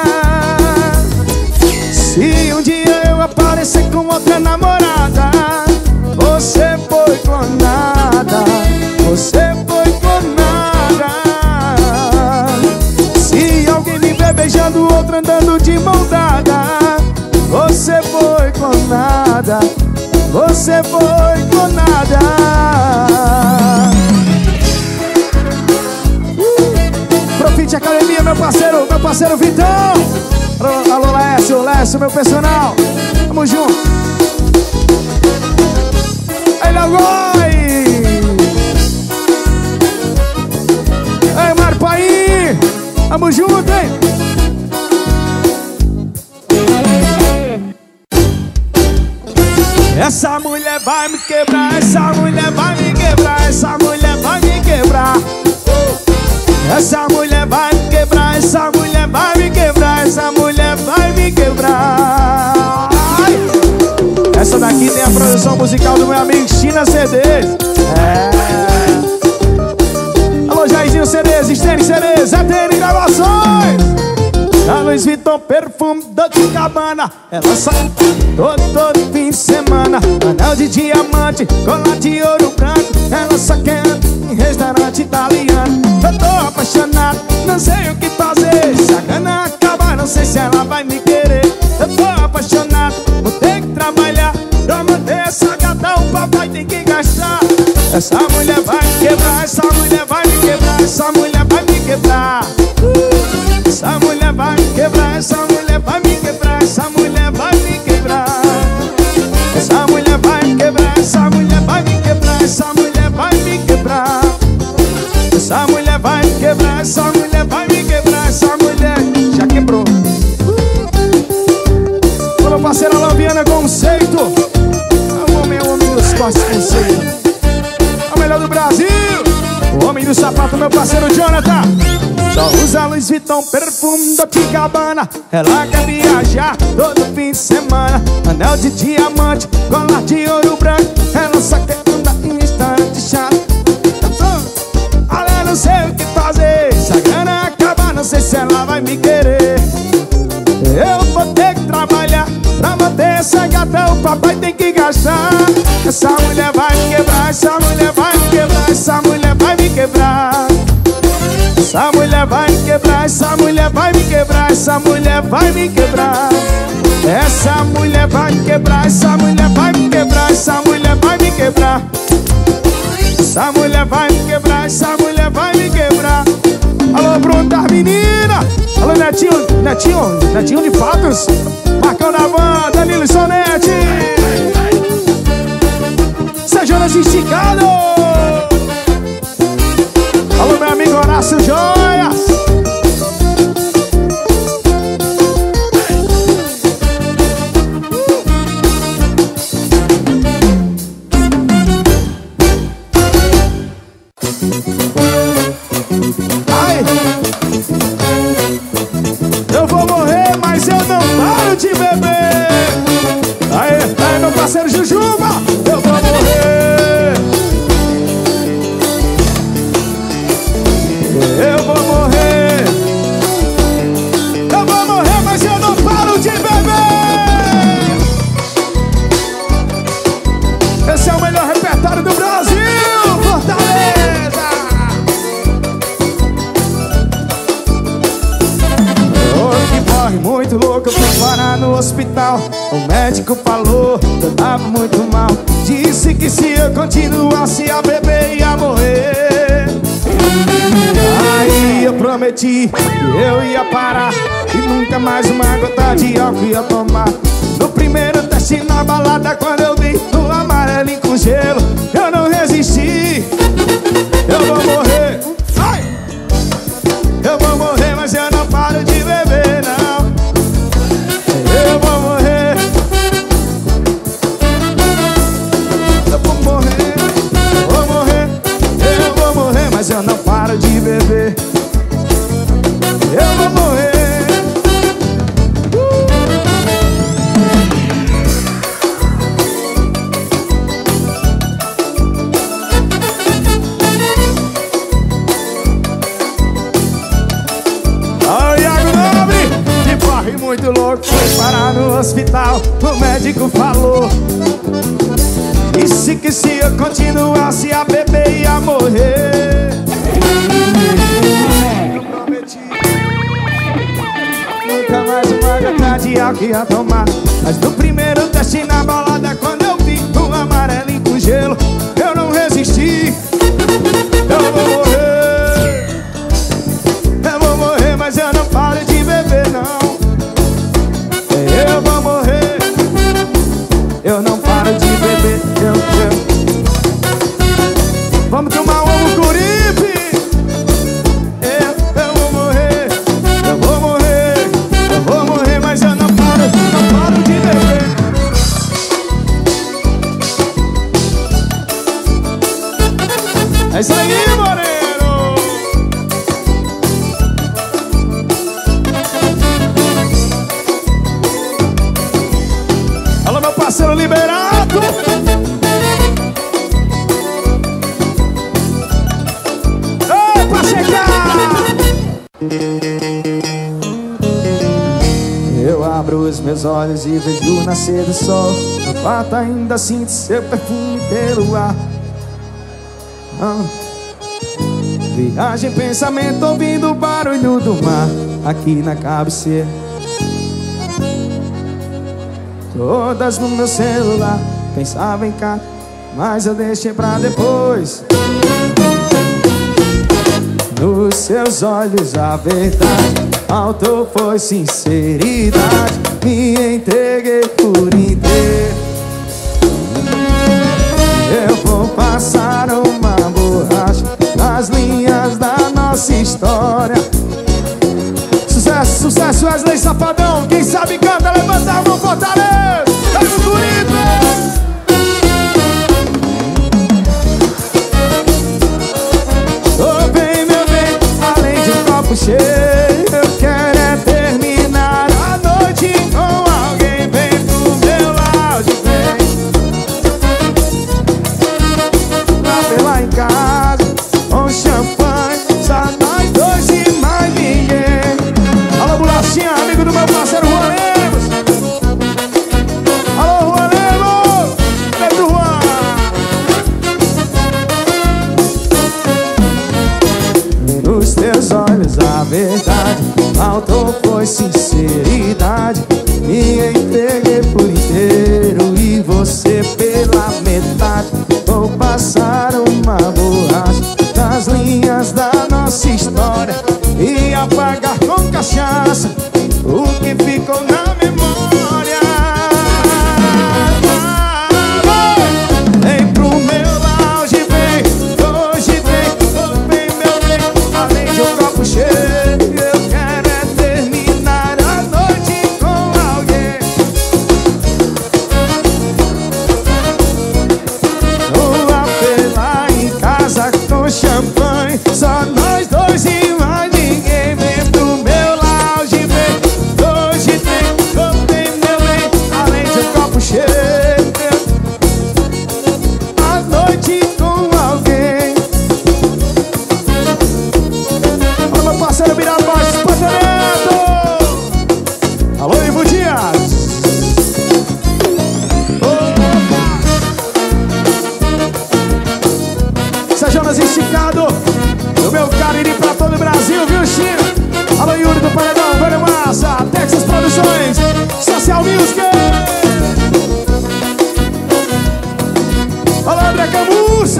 Se um dia eu aparecer com outra namorada, você foi com nada, você foi com nada. Se alguém me ver beijando outro andando de mão dada, você foi com nada, você foi com nada. Profite Academia, meu parceiro, meu parceiro Vitão. Alô, alô Lécio, Lécio, meu personal. Tamo junto. Aí, Lagoi. Aí, Marpaí. Tamo junto, hein. Essa mulher vai me quebrar, essa mulher vai me quebrar, essa mulher vai me quebrar. Essa mulher vai me quebrar, essa mulher vai me quebrar, essa mulher vai me quebrar. Ai. Essa daqui tem a produção musical do meu amigo China C Ds. É. Alô, Jairzinho C Ds, Estênio C Ds, A T N Gravações. Da Louis Vuitton, perfume Dolce and Gabbana. Ela sai todo, todo fim de semana. Anel de diamante, colar de ouro branco. Ela só quer em restaurante italiano. Eu tô apaixonado, não sei o que fazer. Se a grana acabar, não sei se ela vai me querer. Eu tô apaixonado, vou ter que trabalhar pra manter essa gata, o papai tem que gastar. Essa mulher vai me quebrar, essa mulher vai me quebrar, essa mulher vai me quebrar. Essa mulher vai me quebrar, essa mulher vai me quebrar, essa mulher vai me quebrar. Essa mulher vai me quebrar, essa mulher vai me quebrar, essa mulher vai me quebrar. Essa mulher vai me quebrar, essa mulher vai me quebrar, essa mulher já quebrou. Ô, meu parceiro Alain Viana Conceito. O homem é o homem dos cortes Conceito. É o melhor do Brasil. O homem do sapato, meu parceiro Jonathan. Só usa Louis Vuitton, perfume Dolce and Gabbana. Ela quer viajar todo fim de semana. Anel de diamante, colar de ouro branco. Ela só quer andar em restaurante chato. Olha, não sei o que fazer. Se a grana acabar, não sei se ela vai me querer. Eu vou ter que trabalhar pra manter essa gata, o papai tem que gastar. Essa mulher vai me quebrar, essa mulher vai me quebrar, essa mulher vai me quebrar. Essa mulher vai me quebrar, essa mulher vai me quebrar, essa mulher vai me quebrar. Essa mulher vai me quebrar, essa mulher vai me quebrar, essa mulher vai me quebrar. Essa mulher vai me quebrar, essa mulher vai me quebrar. Alô, Bruno das meninas. Alô, Netinho, Netinho, Netinho de Patos. Marcão da banda, Danilo Sonete. Sejonas esticado. Alô, meu amigo Horácio Joias. Ai, eu vou morrer, mas eu não paro de beber. Aí, aí, meu parceiro Jujuba, eu vou morrer. Eu vou morrer. Eu vou morrer, mas eu não paro de beber. Esse é o melhor repertório do Brasil, Fortaleza. hospital. O médico falou que eu tava muito mal. Disse que se eu continuasse a beber ia morrer. Aí eu prometi que eu ia parar e nunca mais uma gota de álcool ia tomar. No primeiro teste na balada, quando eu vi o amarelinho com gelo, eu não resisti. Eu vou morrer, ai! Eu vou morrer, mas eu não paro de beber, não. Eu vou morrer. Eu vou morrer, eu vou morrer. Eu vou morrer, mas eu não paro de beber. Eu vou morrer. Muito louco, foi parar no hospital. O médico falou, disse que se eu continuasse a beber ia morrer. Eu prometi nunca mais uma gota de álcool ia tomar. Mas no primeiro teste na balada, quando eu vi o amarelinho com gelo, eu não resisti. Eu vou morrer. Eu vou morrer, mas eu não paro de beber, não. Eu vou morrer. Eu não paro de beber. Eu, eu. Vamos tomar um curipe. Eu, eu vou morrer. Eu vou morrer. Eu vou morrer, mas eu não paro, não paro de beber. É isso aí, Moreno. Parceiro Liberato. Ei, pra chegar! Eu abro os meus olhos e vejo o nascer do sol. No quarto ainda sinto seu perfume pelo ar. ah. Viagem, pensamento, ouvindo o barulho do mar aqui na cabeceira. Todas no meu celular, pensava em cá, mas eu deixei pra depois. Nos seus olhos a verdade, faltou foi sinceridade. Me entreguei por inteiro. Eu vou passar uma borracha nas linhas da nossa história. Sucesso, sucesso, Wesley Safadão. Quem sabe canta, levanta a mão, Fortaleza. Vai no Corinthians. Ô bem, meu bem, além de um copo cheio, eu quero é terminar a noite com alguém. Vem pro meu lounge, vem lá pela em casa, com champanhe, só nós dois e mais ninguém. Alô, Bolachinha, amigo do meu parceiro Juan Lemos. Alô, Juan Lemos, Pedro Juan. Nos teus olhos a verdade, faltou foi sinceridade. Me entreguei por inteiro e você pela metade. Vou passar uma borracha nas linhas da nossa história e apagar com cachaça o que ficou na memória. Vem pro meu lounge, vem, hoje vem, oh, vem meu bem, além de um copo cheio, eu quero é terminar a noite com alguém. Vou apelar em casa com champanhe, só nós dois e mais ninguém. Vem pro meu lounge, vem, hoje tem, oh, tem meu bem, além de um copo cheio, a noite com alguém. Alô, meu parceiro Mirabás, Pantaneto. Alô, Ivo Dias. Sejonas esticado do meu Cariri pra todo o Brasil, viu, Chino? Alô, Yuri do Paredão, Velho Massa, Texas Produções, Social Social Music. Olá, André Camussa.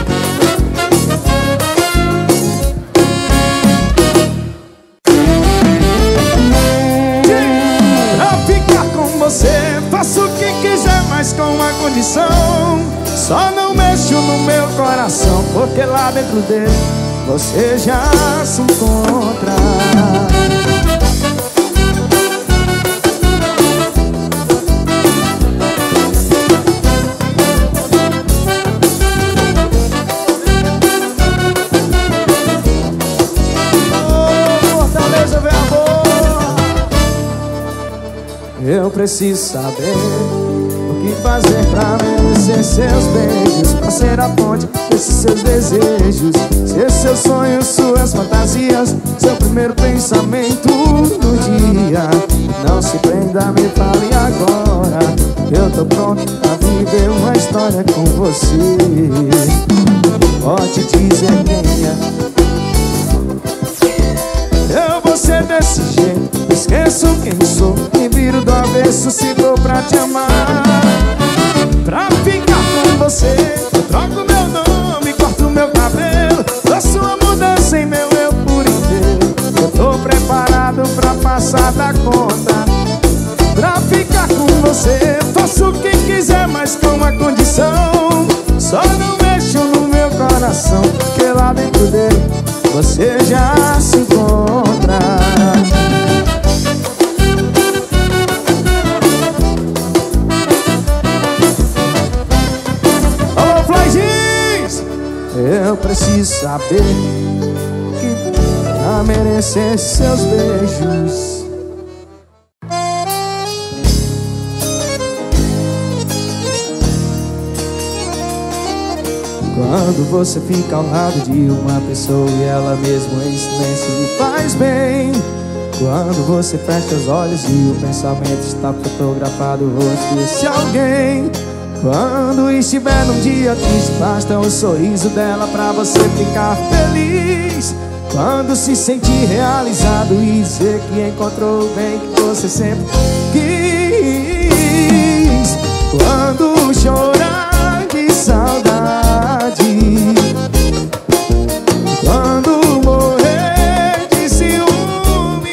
Pra ficar com você, faço o que quiser, mas com uma condição: só não mexo no meu coração, porque lá dentro dele você já se encontra. Eu preciso saber o que fazer pra merecer seus beijos, pra ser a ponte desses seus desejos, ser seus sonhos, suas fantasias, seu primeiro pensamento no dia. Não se prenda, me fale agora, eu tô pronto pra viver uma história com você. Pode dizer quem é. Eu vou ser desse jeito, esqueço quem sou e viro do avesso se for pra te amar. Pra ficar com você, eu troco meu nome, corto meu cabelo, dou sua mudança em meu eu por inteiro. Eu tô preparado pra passar da conta. Pra ficar com você, faço o que quiser, mas com uma condição: só não mexo no meu coração, porque lá dentro dele você já se encontra. Alô, Flaizins! Eu preciso saber que pra merecer seus beijos, quando você fica ao lado de uma pessoa e ela mesmo em silêncio lhe faz bem, quando você fecha os olhos e o pensamento está fotografado no rosto desse alguém, quando estiver num dia triste, basta o sorriso dela pra você ficar feliz, quando se sentir realizado e dizer que encontrou o bem que você sempre quis, quando chorar de saudade, quando morrer de ciúme,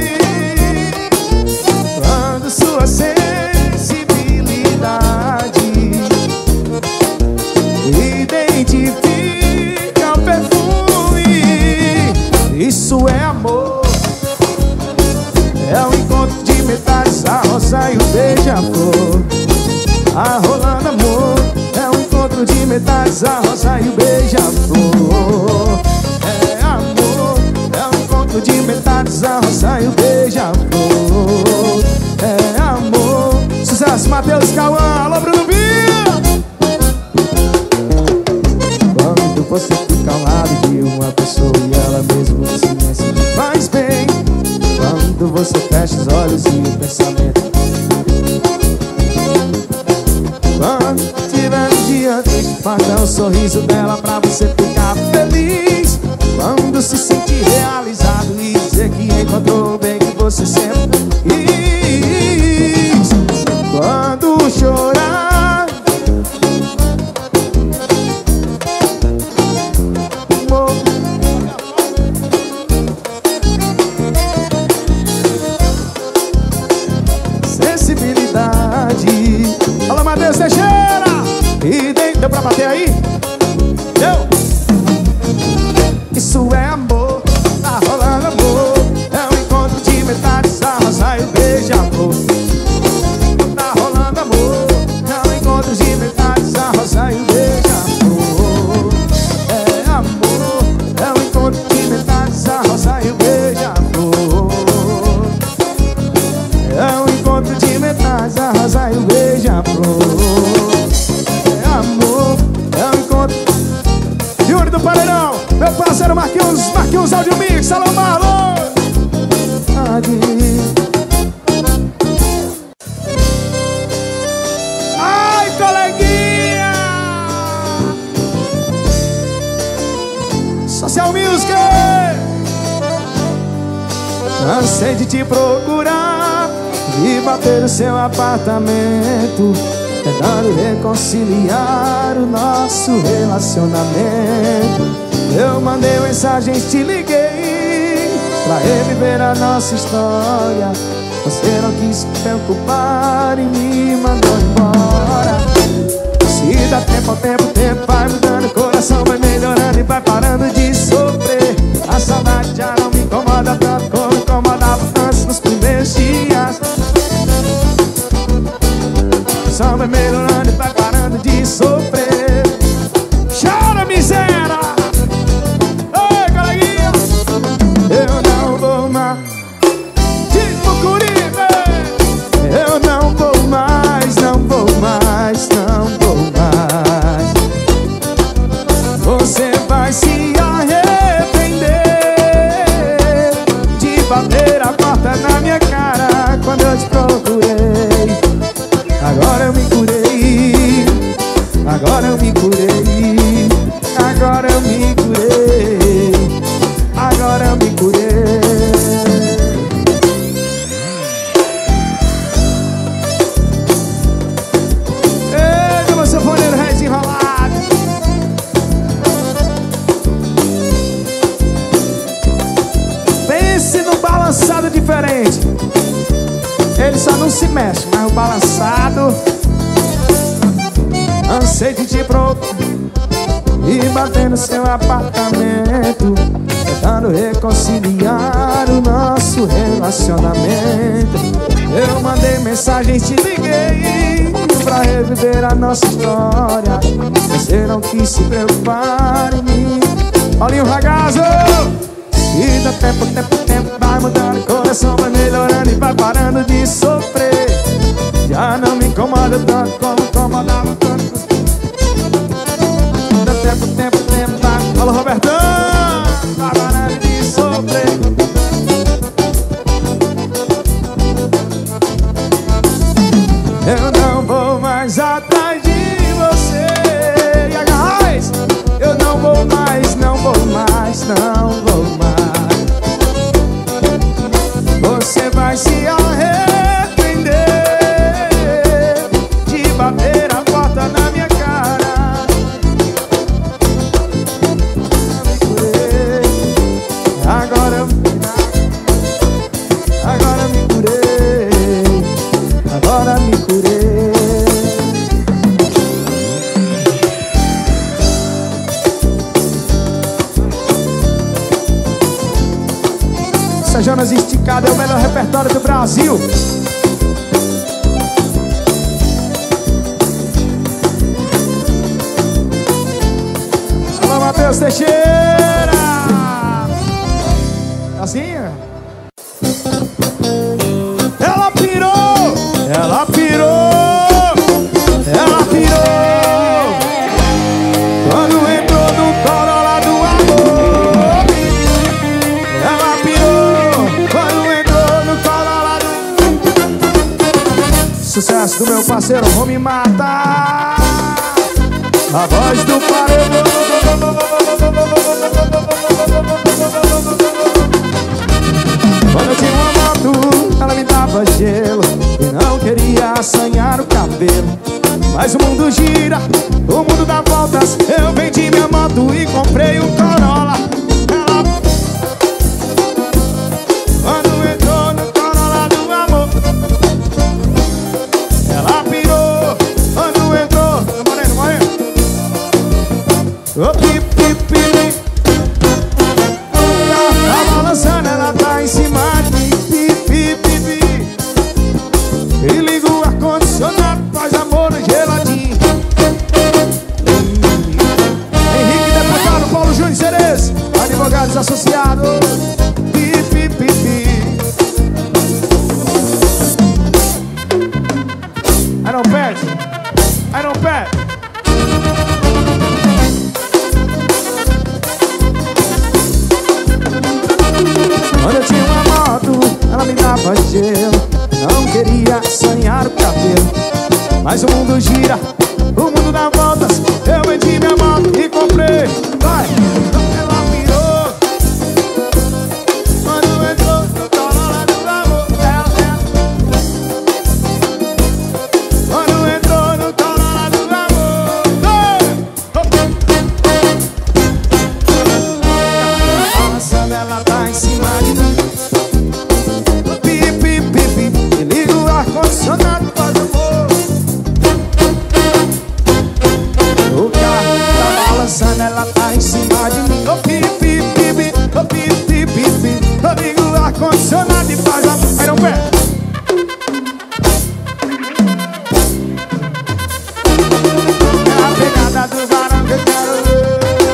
quando sua sensibilidade identifica o perfume, isso é amor. É o encontro de metades, a rosa e o beija-flor. A rolando amor, é o encontro de metades, a rosa e o beija-flor. É amor, é o encontro de metades, a rosa e o beija-flor. É amor. Sucesso, Matheus Cauã, alô Bruno Bia. Quando você fica ao lado de uma pessoa e ela mesmo em silêncio lhe faz bem, quando você fecha os olhos e o pensamento, quando tiver um dia triste, basta o sorriso dela pra você ficar feliz, quando se sentir realizado e dizer que encontrou o bem que você sempre quis, quando chorar, sensibilidade. Fala, Matheus Teixeira! E dei, deu pra bater aí? Deu? Isso é amor, tá rolando amor. É um encontro de metades, a rosa e o beija-flor. Tá rolando amor, é um encontro de metades, a rosa e o beija-flor. É amor, é um encontro de metades, a rosa e o beija-flor. É um encontro de metades, a rosa e o beija-flor. É amor, é um encontro. Yuri do Pareirão, meu parceiro Marquinhos, Marquinhos Audio Mix, alô Marlon. Ai, coleguinha! Social Music! Cansei de te procurar, e bater no seu apartamento, tentando reconciliar o nosso relacionamento. Eu mandei mensagens, te liguei pra reviver a nossa história. Você não quis se preocupar e me mandou embora. Se dá tempo ao tempo, o tempo vai mudando, o coração vai melhorando e vai parando de sofrer. A saudade já não me incomoda tanto como incomodava antes nos primeiros dias. O coração vai melhorando e vai parando de sofrer. Chora, miséria! Ei, coleguinha! Eu não vou mais. Diz pro Curibe! Eu não vou mais, não vou mais, não vou mais. Você vai se arrepender de bater a porta na minha cara quando eu te procurei. Agora eu me curei, agora eu me curei, agora eu me curei, agora eu me curei. Eita, meu sanfoneiro raiz enrolado. Pense no balançado diferente. Ele só não se mexe, mas o balançado ansei de te procurar e bater no seu apartamento, tentando reconciliar o nosso relacionamento. Eu mandei mensagens, te liguei pra reviver a nossa história. Você não quis se preocupar em mim. Paulinho Ragazzo! E dá tempo, tempo, tempo vai mudando, o coração vai melhorando e vai parando de sofrer. Já não me incomoda tanto como incomodava tanto. Dá tempo, tempo, tempo vai. Fala, Robertão! Vai parando de sofrer. Eu não vou mais atrás de você. E a Garrais, eu não vou mais, não vou mais, não vou mais. Você vai se arrepender de bater a porta na minha cara. Agora eu me curei, agora eu me curei, agora me curei. Jonas Esticada é o melhor repertório do Brasil. Alô, Matheus Teixeira! Assim? Ela pirou! Ela pirou! Ela pirou! Quando entrou no Corolla do amor. Ela pirou! Quando entrou no Corolla do... Sucesso do meu parceiro, vou me matar. A voz do paredão. Quando eu tinha uma moto, ela me dava gelo e não queria assanhar o cabelo. Mas o mundo gira, o mundo dá voltas. Eu vendi minha moto e comprei um Corolla. Ela... Quando entrou no Corolla do amor, ela pirou. Quando entrou... Não morreu, não morreu. Oh, pi, pi, pi. Tá balançando, ela tá em cima de mim. Pi, pi, pi, pi. E liga o ar-condicionado, faz amor no geladinho. Henrique, deputado Paulo Júnior Cerezo, advogados associados. Pi, pi, pi, pi. I don't bet. I don't bet. Quando eu tinha uma moto, ela me dava gelo. Não queria assanhar o cabelo. Mas o mundo gira, o mundo dá voltas. Eu vendi minha moto e comprei. Vai! Ela virou. Quando entrou no Corolla do amor, ela, ela. ela tá em cima de mim. Ô pi, pi, pi, pi, ô pi, pi, pi, pi. Eu ligo o ar-condicionado e faz a... Aí não pé. É a pegada do varão que eu quero ver.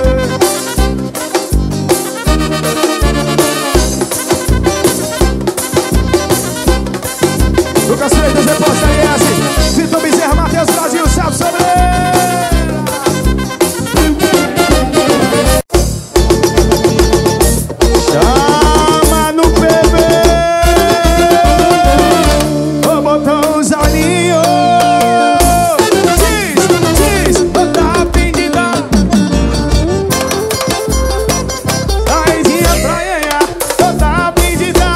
Lucas Freitas, Resposta I S, Vitor Bezerra, Matheus Brasil, Celso Sobreira. Chama no P V, ô botãozinho. Diz, diz, bota a pedida. Raizinha prainha, bota a pedida.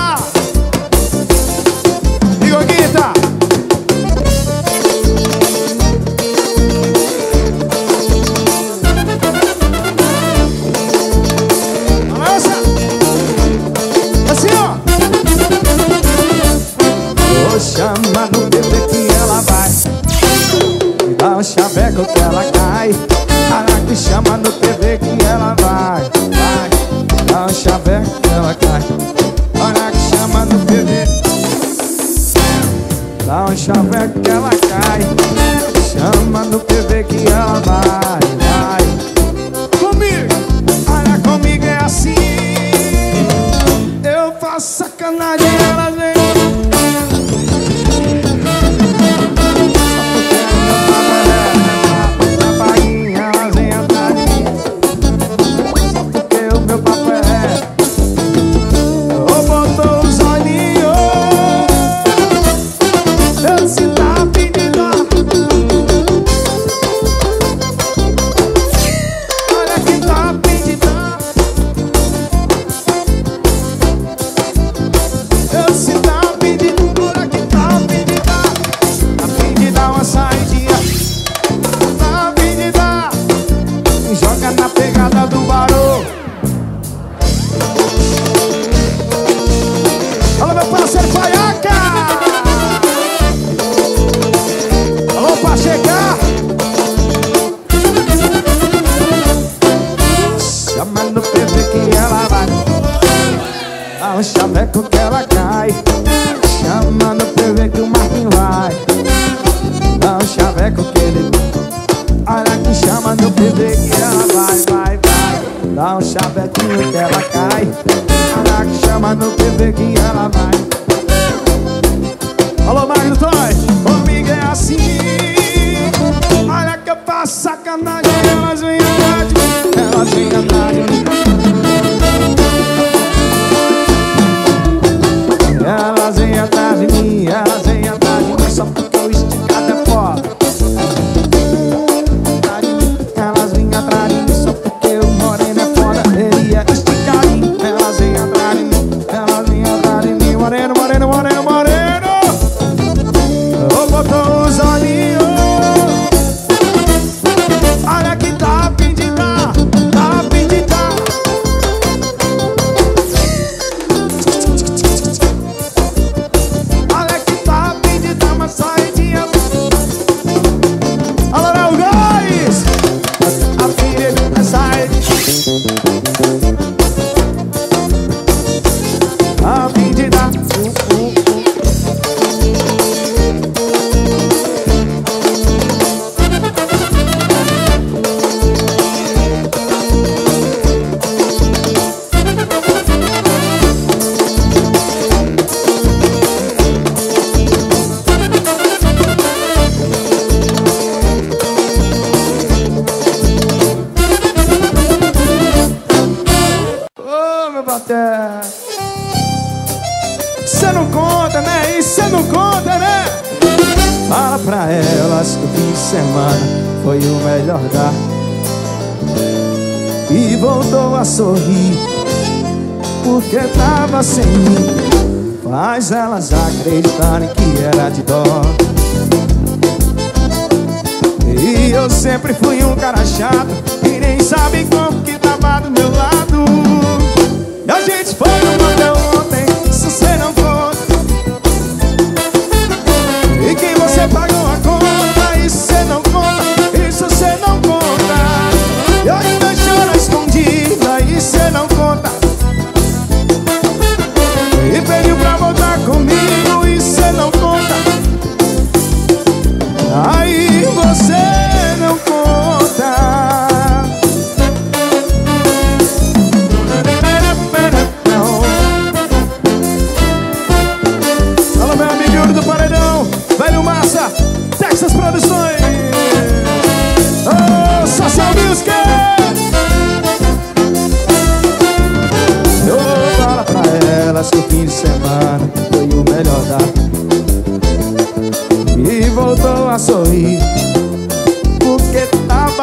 Igor Guita. Balança. Assim, ó. Vou chamar no P V que ela vai. Me dá um chaveco que ela cai. Caraca, chama no P V que ela vai. Vai. Dá um chaveco que ela cai. Caraca, chama no P V. Dá um chaveco que ela cai. Chama no P V que ela vai. Vai. Comigo. Olha, comigo é assim. Eu faço sacanagem, ela vem. Só porque o meu papo é reto. Ô, botou os olhinhos. Eu se tá pedindo. Olha quem tá pedindo. Eu se tá pedindo. Olha quem tá pedindo. Tá pedindo uma saidinha. Tá pedindo. Me joga na pegada do barulho. Alô, meu parceiro Paiaca. Alô, pra chegar. Chama no P V que ela vai. Dá um chaveco que ela cai. Chama no P V que o Marquinhos vai. Dá um chaveco que ele... Olha que chama no P V que ela vai, vai, vai. Dá um chavequinho que ela cai. Olha que chama no P V que ela vai. Alô, Magno Toy, comigo é assim. Olha que eu faço sacanagem. Elas vêm atrás de mim. Elas vêm atrás de mim. Elas vêm atrás de mim. Elas vêm atrás de mim. Só porque o esticado é foda. Elas vêm atrás de mim. Só porque o moreno é foda. Ele é esticadinho. Elas vêm atrás de mim. Elas vêm atrás de mim. Moreno, moreno, moreno, moreno. Ô, botou os olhinhos. Olha que tá pedida. Tá pedida. Olha que tá pedida uma saidinha. Alô, Léo Góes. A pedida sai. A pedida. Uh, uh, uh. Ô, meu bater. Cê não conta, né? Isso cê não conta, né? Fala pra elas que o fim de semana foi o melhor da. E voltou a sorrir porque tava sem mim. Faz elas acreditarem que era de dó. E eu sempre fui um cara chato e nem sabe como que tava do meu lado. E a gente foi no motel ontem, isso cê não conta. E que você pagou a conta, isso cê não conta. Isso cê não conta. E ainda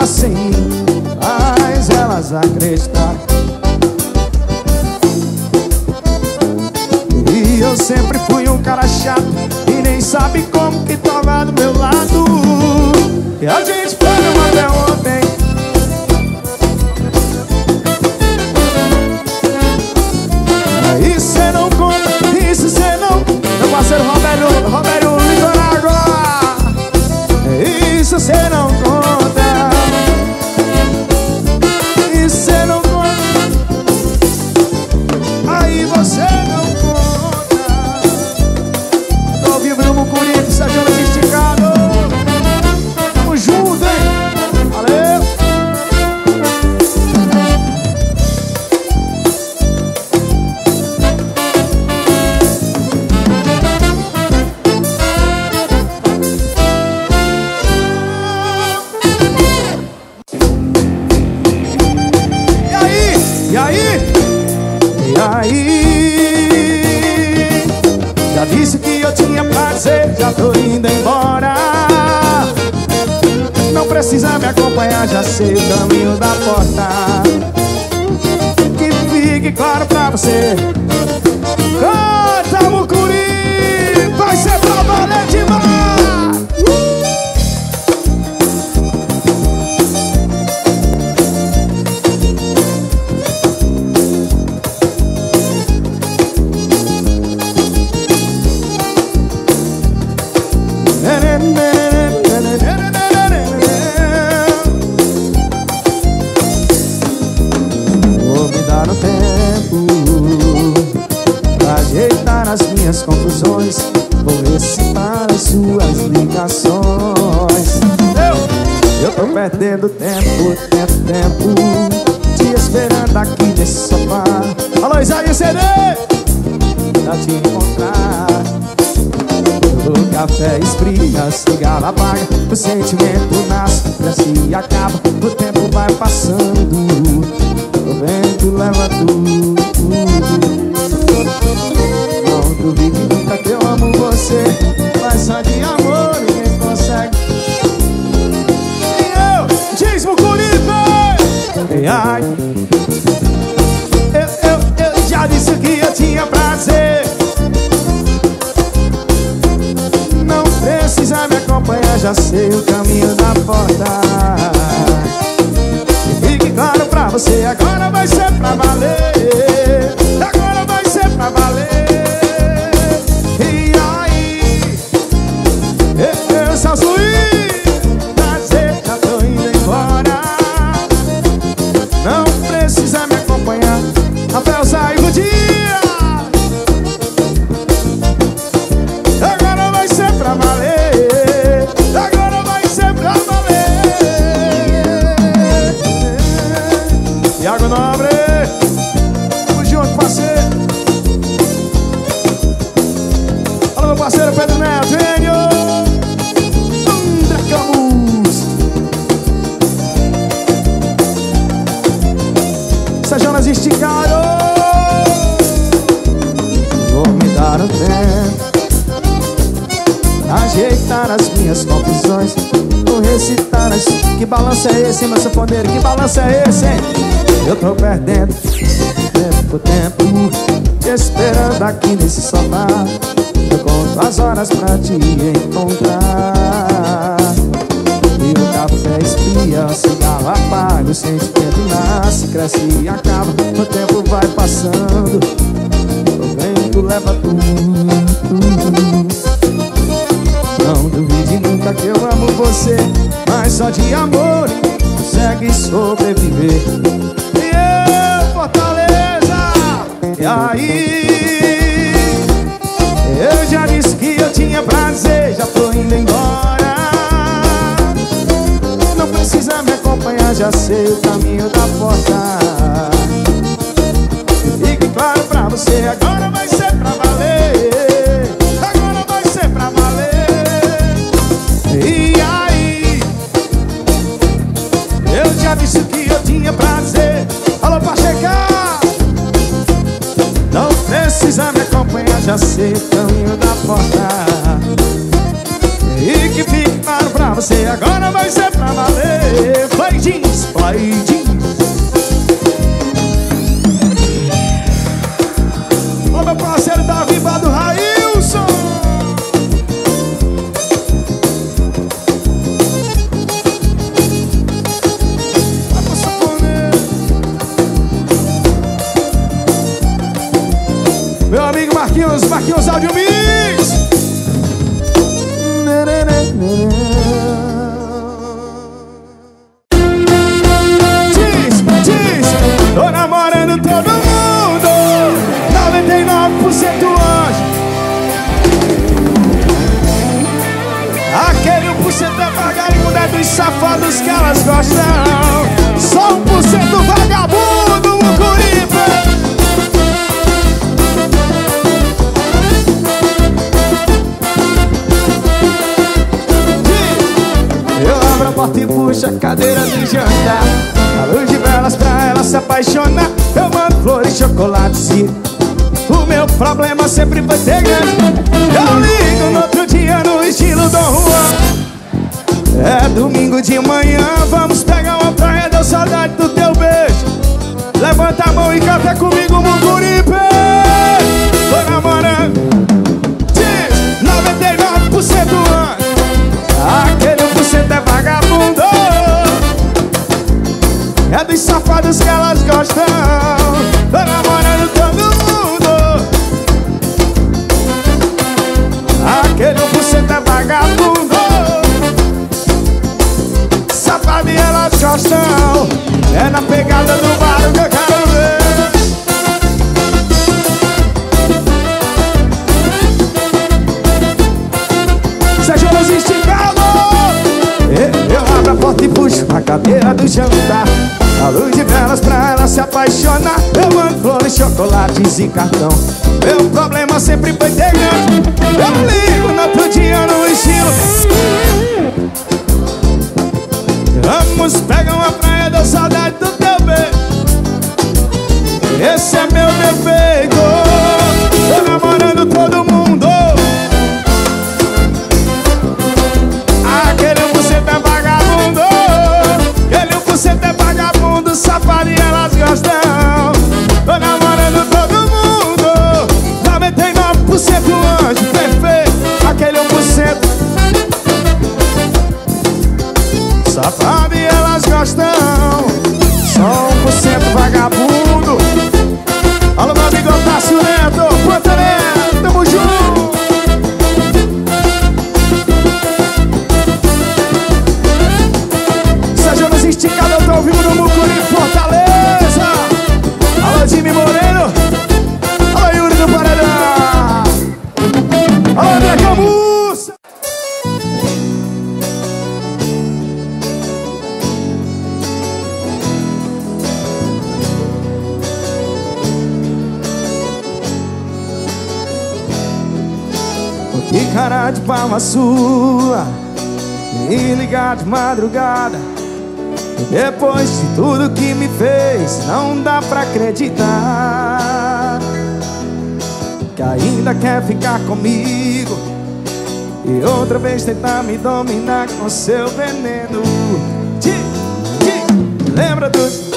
assim, faz elas acreditar. E eu sempre fui um cara chato e nem sabe como que tava do meu lado. E a gente foi no até ontem. Isso cê não conta, isso cê não. Meu parceiro Robério, Robério Litoragua. Isso cê não conta. Isso cê não conta. Aí você não conta. Tô ouvindo no Mucuripe, Sérgio Esticado. Tamo junto, hein? Valeu. E aí? E aí? Já disse que eu tinha prazer, já tô indo embora. Não precisa me acompanhar, já sei o caminho da porta. Que fique claro pra você. Canta, Mucuri, vai ser pra valer demais. Vou me dar um tempo pra ajeitar as minhas confusões. Vou recitar as suas ligações. Eu, eu tô perdendo tempo, tempo, tempo, te esperando aqui nesse sofá. Alô, Isaías C D, pra te encontrar. O café esfria, cigarro apaga, o sentimento nasce, cresce e acaba. O tempo vai passando, o vento leva tudo. Não duvide nunca que eu amo você, mas só de amor ninguém consegue. E eu, diz Mucuripe, ai, eu, eu, eu já disse que eu tinha prazer. Precisa me acompanhar, já sei o caminho da porta. E fique claro pra você, agora vai ser pra valer. Agora vai ser pra valer. E aí, eu só fui prazer, já tô indo embora. Não precisa me acompanhar até eu sair do dia. Agora vai ser pra valer. Agora vai ser pra valer. Iago Nobre, tamo junto, parceiro. Alô, meu parceiro Pedro Neto, Enio André Camus, Sejonas Esticado. Vou me dar um tempo, ajeitar as minhas confusões. Vou recitar as... Que balanço é esse, meu sanfoneiro? Que balanço é esse, hein? Eu tô perdendo tempo, tempo, te esperando aqui nesse sofá. Eu conto as horas pra te encontrar. E o café esfria, o cigarro apaga, o sentimento nasce, cresce e acaba. O tempo vai passando, o vento leva tudo. Não duvide nunca que eu amo você, mas só de amor consegue sobreviver. E eu, Fortaleza, e aí? Eu já disse que eu tinha prazer, já tô indo embora. Não precisa me acompanhar, já sei o caminho da porta. Fique claro pra você, agora vai ser pra valer. Agora vai ser pra valer. E aí, eu já disse que eu tinha prazer. Alô, Pacheca, não precisa me acompanhar, já sei o caminho da porta. E que fique claro pra você, agora vai ser pra valer. Foi de vai de... Ó meu parceiro Davi do Railson. Meu amigo Marquinhos, Marquinhos Audio Mix. Diz, diz, tô namorando todo mundo, noventa e nove por cento anjo. Aquele um por cento é vagabundo, é dos safados que elas gostam. Só um por cento vagabundo, um Curipa. A porta e puxa a cadeira de jantar, a luz de velas pra ela se apaixonar. Eu mando flores, chocolates e o meu problema sempre vai ter grande. Eu ligo no outro dia no estilo Dom Juan. É domingo de manhã, vamos pegar uma praia, deu saudade do teu beijo. Levanta a mão e canta comigo, Mucuripe. Tô namorando, diz, noventa e nove por cento anjo. Aquele um por cento é vagabundo, é dos safados que elas gostam. Tô namorando todo mundo. Aquele um por cento é vagabundo, safado e elas gostam. É na pegada do bar que eu quero ver. Seja esticado. Eu abro a porta e puxo a cadeira do jantar, a luz de velas pra ela se apaixonar. Eu mando flores, chocolates e cartão. Meu problema sempre foi ter grande. Eu ligo no outro dia no estilo. Vamos pegar uma praia, deu saudade do teu beijo. Esse é meu defeito. Tô namorando todo mundo. Aquele um por cento é vagabundo, aquele um por cento é vagabundo, safado e elas gostam. Tô namorando todo mundo, noventa e nove por cento anjo perfeito. Aquele um por cento safado e elas gostam. Só um por cento vagabundo. Alô meu amigo Otácio Neto, Pantanera, tamo junto. Esticado, eu tô ouvindo no Mucuri, Fortaleza. Alô, Jimmy Moreno. Alô, Yuri do Paredão. Alô, André Camussa. Que cara de palma sua, me ligar de madrugada. Depois de tudo que me fez, não dá pra acreditar que ainda quer ficar comigo e outra vez tentar me dominar com seu veneno. Ti, ti, lembra dos...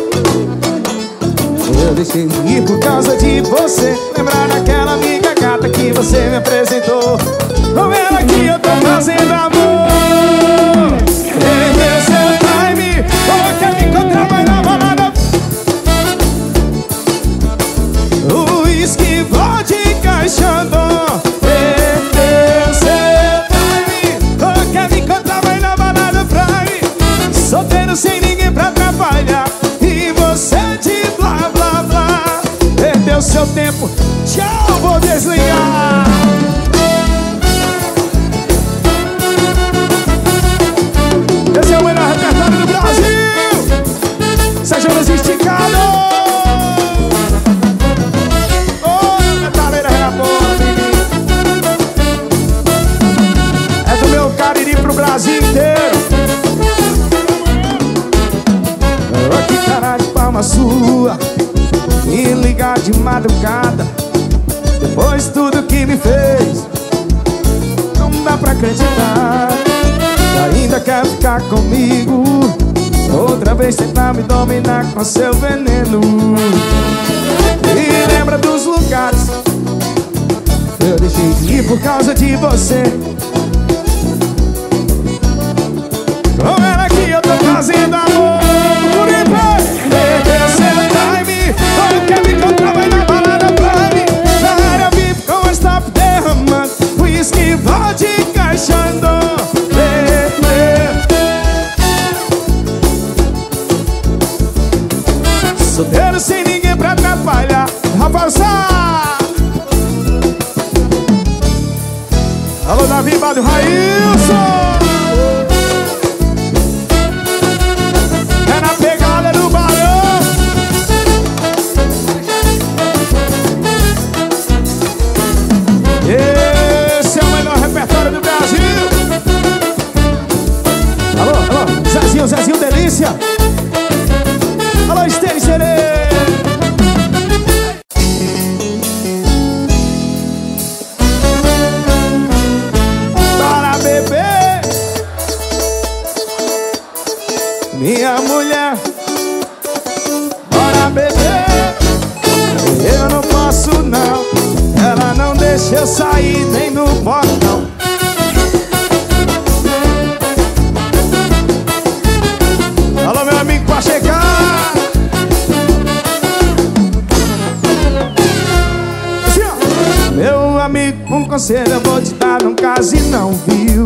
Eu deixei de ir por causa de você. Lembrar daquela amiga gata que você me apresentou. Com ela que eu tô fazendo amor. Perdeu seu time, ou quer me encontrar mais na balada. Uísque, vodka e Xandão. Perdeu seu time, ou quer me encontrar mais na balada Prime. Solteiro sem ninguém pra trabalhar e você de blá blá blá. Perdeu seu tempo, tchau, vou desligar. Esse é o melhor repertório do Brasil. Sejam esticados. Ô, metaleira Renato, é do meu Cariri pro Brasil inteiro. Que cara de palma sua, me ligar de madrugada. Depois de tudo que me fez, não dá pra acreditar que ainda quer ficar comigo outra vez. vocês tentam me dominar com seu veneno. E lembra dos lugares eu deixei de ir por causa de você. Com ela que eu tô fazendo amor. Perdeu seu time, não quer me encontrar, vai na balada pra mim. Na área V I P com a stop derramando whisky, vodka, Xandão. Solteiro sem ninguém pra atrapalhar. Rafael Sá. Alô, Davi, Bado, Railson. É na pegada do Barão. Esse é o melhor repertório do Brasil. Alô, alô, Zezinho, Zezinho Delícia. Alô, Estênio Serê. Bora beber. Minha mulher, bora beber. Eu não posso não, ela não deixa eu sair nem no portão. Alô, meu amigo, pra chegar. Assim, ó. Meu amigo, um conselho eu vou te dar, não case não, viu?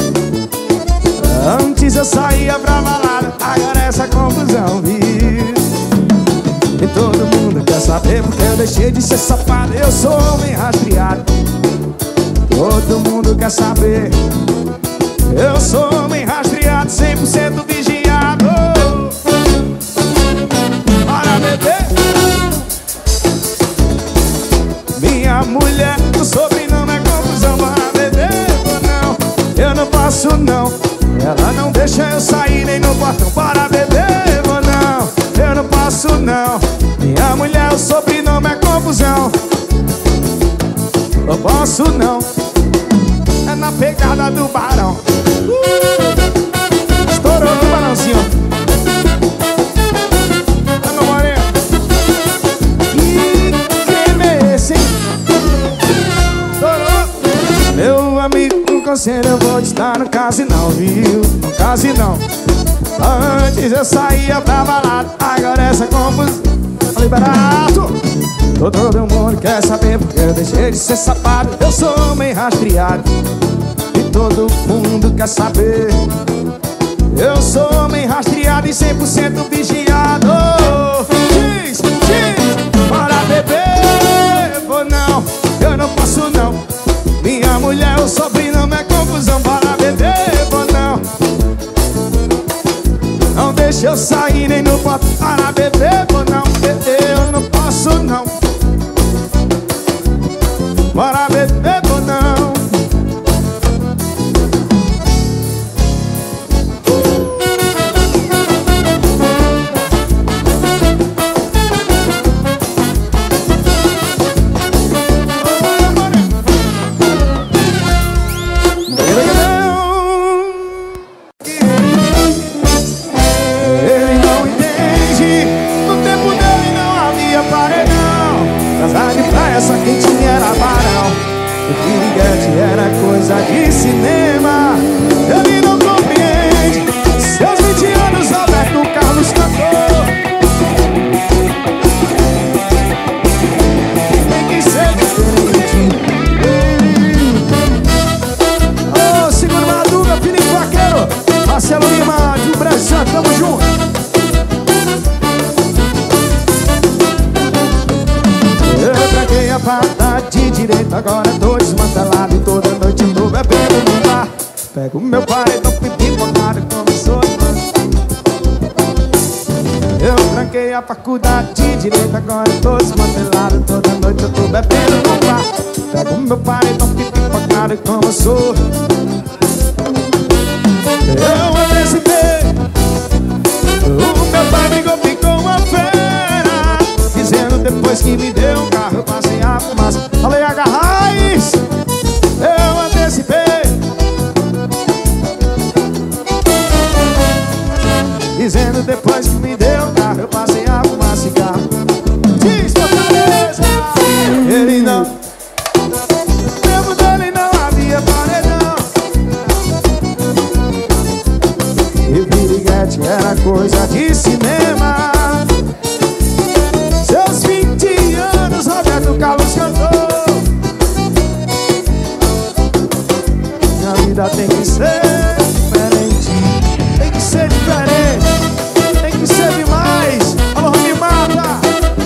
Antes eu saía pra balada, agora essa confusão, viu? E todo mundo quer saber porque eu deixei de ser safado. Eu sou homem rastreado. Todo mundo quer saber. Eu sou homem rastreado, cem por cento vigiado. Para beber. Minha mulher, o sobrenome é confusão. Para beber ou não, eu não posso não. Ela não deixa eu sair nem no portão. Para beber ou não, eu não posso não. Minha mulher, o sobrenome é confusão. Eu posso não. É na pegada do Barão. uh! Estourou no Barãozinho. É meu moreno. Que creme é esse, hein? Estourou. Meu amigo, um conselho eu vou te dar, não case não, viu? Não case não. Antes eu saía pra balada, agora essa confusão. Liberado. Todo mundo quer saber porque eu deixei de ser safado. Eu sou homem rastreado. E todo mundo quer saber. Eu sou homem rastreado e cem por cento vigiado. Diz, diz, para beber. Vou não, eu não posso não. Minha mulher, o sobrenome é confusão. Para beber, vou não. Não deixa eu sair nem no pote. Para beber, vou não. Eu não posso não. Bora beber ou não. Ele não entende. No tempo dele não havia paredão. Casa de praia só quem tinha era barão. O piriguete era coisa de cinema. Ele não compreende. Seus vinte anos Roberto Carlos cantou. Tem que ser diferente. Ô, oh, segura Madruga, Felipe Vaqueiro, Marcelo Lima, de Brasil, tamo junto. Eu tranquei a parte de direita, agora tô desmantelado. E toda noite eu tô bebendo no bar. Pego meu paredão, pipipocado como sou. Eu tranquei a faculdade de direita, agora eu tô desmantelado. Toda noite eu tô bebendo no bar. Pego meu paredão, pipipocado como sou. Eu antecipei. O meu pai brigou, ficou uma fera, dizendo depois que me deu um carro eu passei a fumaça. Falei agarrais. Eu antecipei, dizendo dizendo depois que me deu o carro eu passei a fumar cigarro. Diz Fortaleza, ele não, tempo dele não havia paredão. E piriguete era coisa de cinema. Seus vinte anos Roberto Carlos cantou. Minha vida tem que ser diferente, tem que ser diferente, tem que ser demais. Alô, me mata.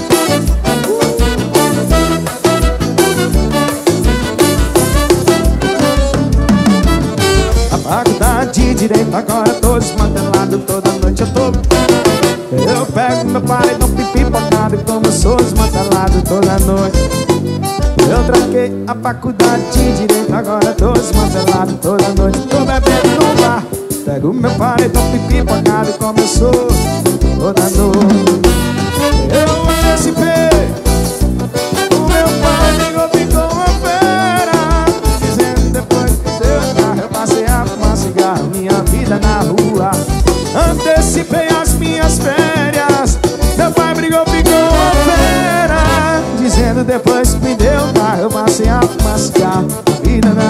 A faculdade de direito agora tô desmantelado. Toda noite eu tô, eu pego meu paredão pipipocado e como eu sou desmantelado toda noite. Eu tranquei a faculdade de direito, agora tô desmantelado toda noite. Tô bebendo no bar, pego meu paredão pipipocado e como eu sou toda noite. Eu antecipei, o meu pai ligou, ficou uma fera, dizendo depois que deu carro eu passei a fumar cigarro. Minha vida na rua, antecipei as minhas férias. Meu pai brigou, ficou uma fera, dizendo depois que me deu o carro eu passei a fumar cigarro. Vida na,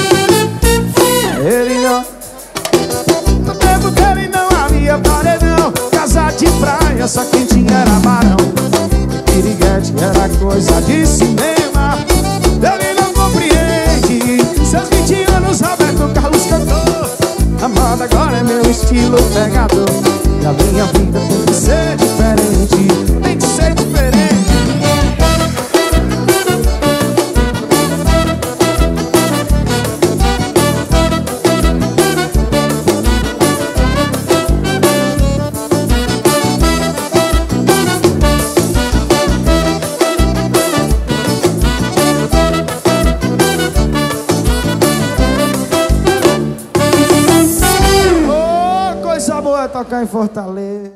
ele não, no tempo dele não havia paredão. Casa de praia, só quem tinha era barão. Piriguete era coisa de cinema. Ele não compreende, seus vinte anos Roberto Carlos cantou. A moda agora é meu estilo pegador. E a minha vida tem que ser diferente, tem que ser diferente. Tocar em Fortaleza.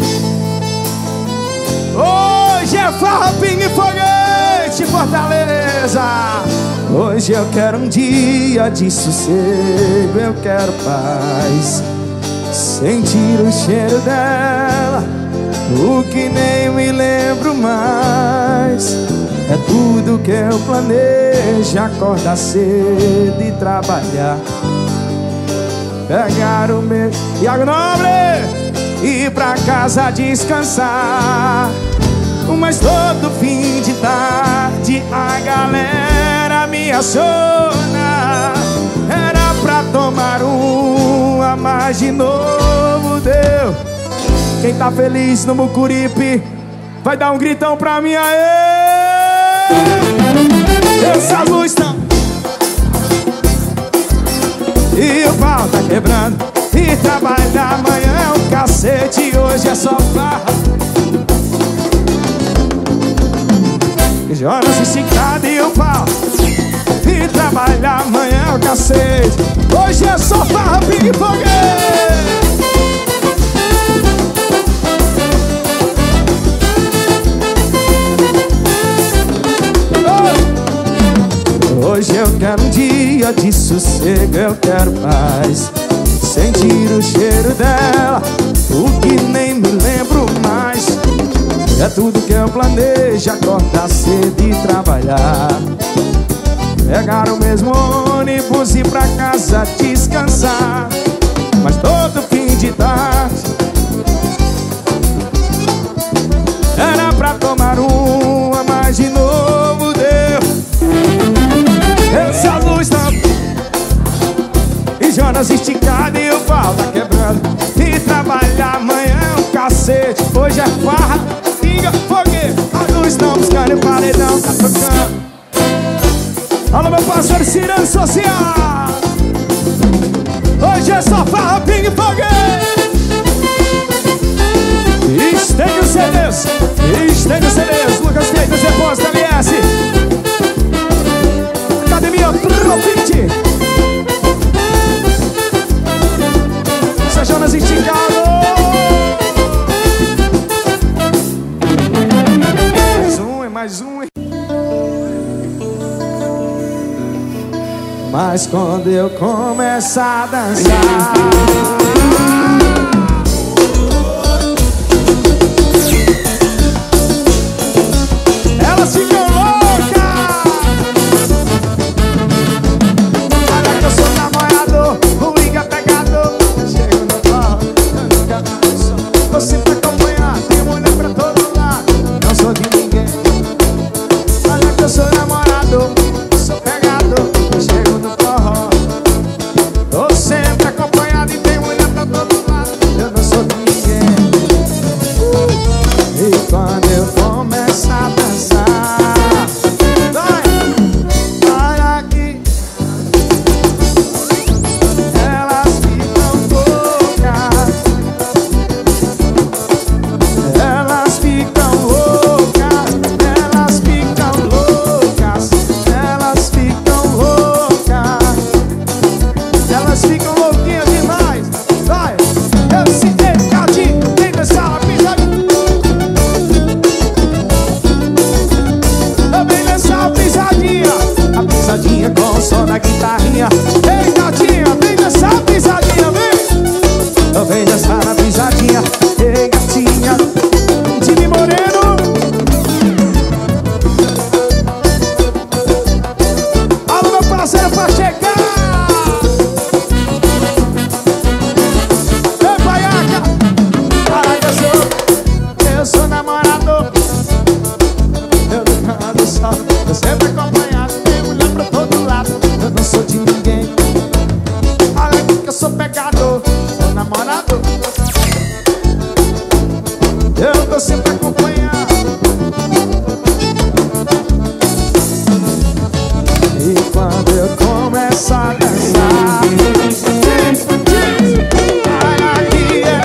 Hoje é farra, pingue e foguete, Fortaleza. Hoje eu quero um dia de sossego, eu quero paz, sentir o cheiro dela, o que nem me lembro mais. É tudo que eu planejo, acordar cedo e trabalhar, pegar o meu Iago Nobre e ir pra casa descansar. Mas todo fim de tarde a galera me aciona. Era pra tomar um a mais de novo, deu. Quem tá feliz no Mucuripe vai dar um gritão pra mim, aê! Essas luzes tão e o pau tá quebrando. E trabalhar amanhã é um cacete, hoje é só farra. Jonas esticado e o pau. E trabalhar amanhã é um cacete, hoje é só farra, pingue e foguete. Hoje eu quero um dia de sossego, eu quero paz, sentir o cheiro dela, o que nem me lembro mais. É tudo que eu planejo, acordar cedo e trabalhar, pegar o mesmo ônibus e ir pra casa descansar. Mas todo fim de tarde era pra tomar um a mais de novo, deu. Essa luz tá e Jonas esticado e o pau tá quebrando. E trabalhar amanhã é um cacete, hoje é farra, pinga, foguete. A luz não buscando e o paredão tá tocando. Alô, meu parceiro Cirano Social. Hoje é só farra, pinga e foguete. Estende os C Ds, estende os C Ds. Lucas Freitas, Depósito L S, Academia Profit, Jonas esticado. Mais um, é mais um. Mas quando eu começar a dançar, tô sempre acompanhado. E quando eu começo a dançar, aqui é.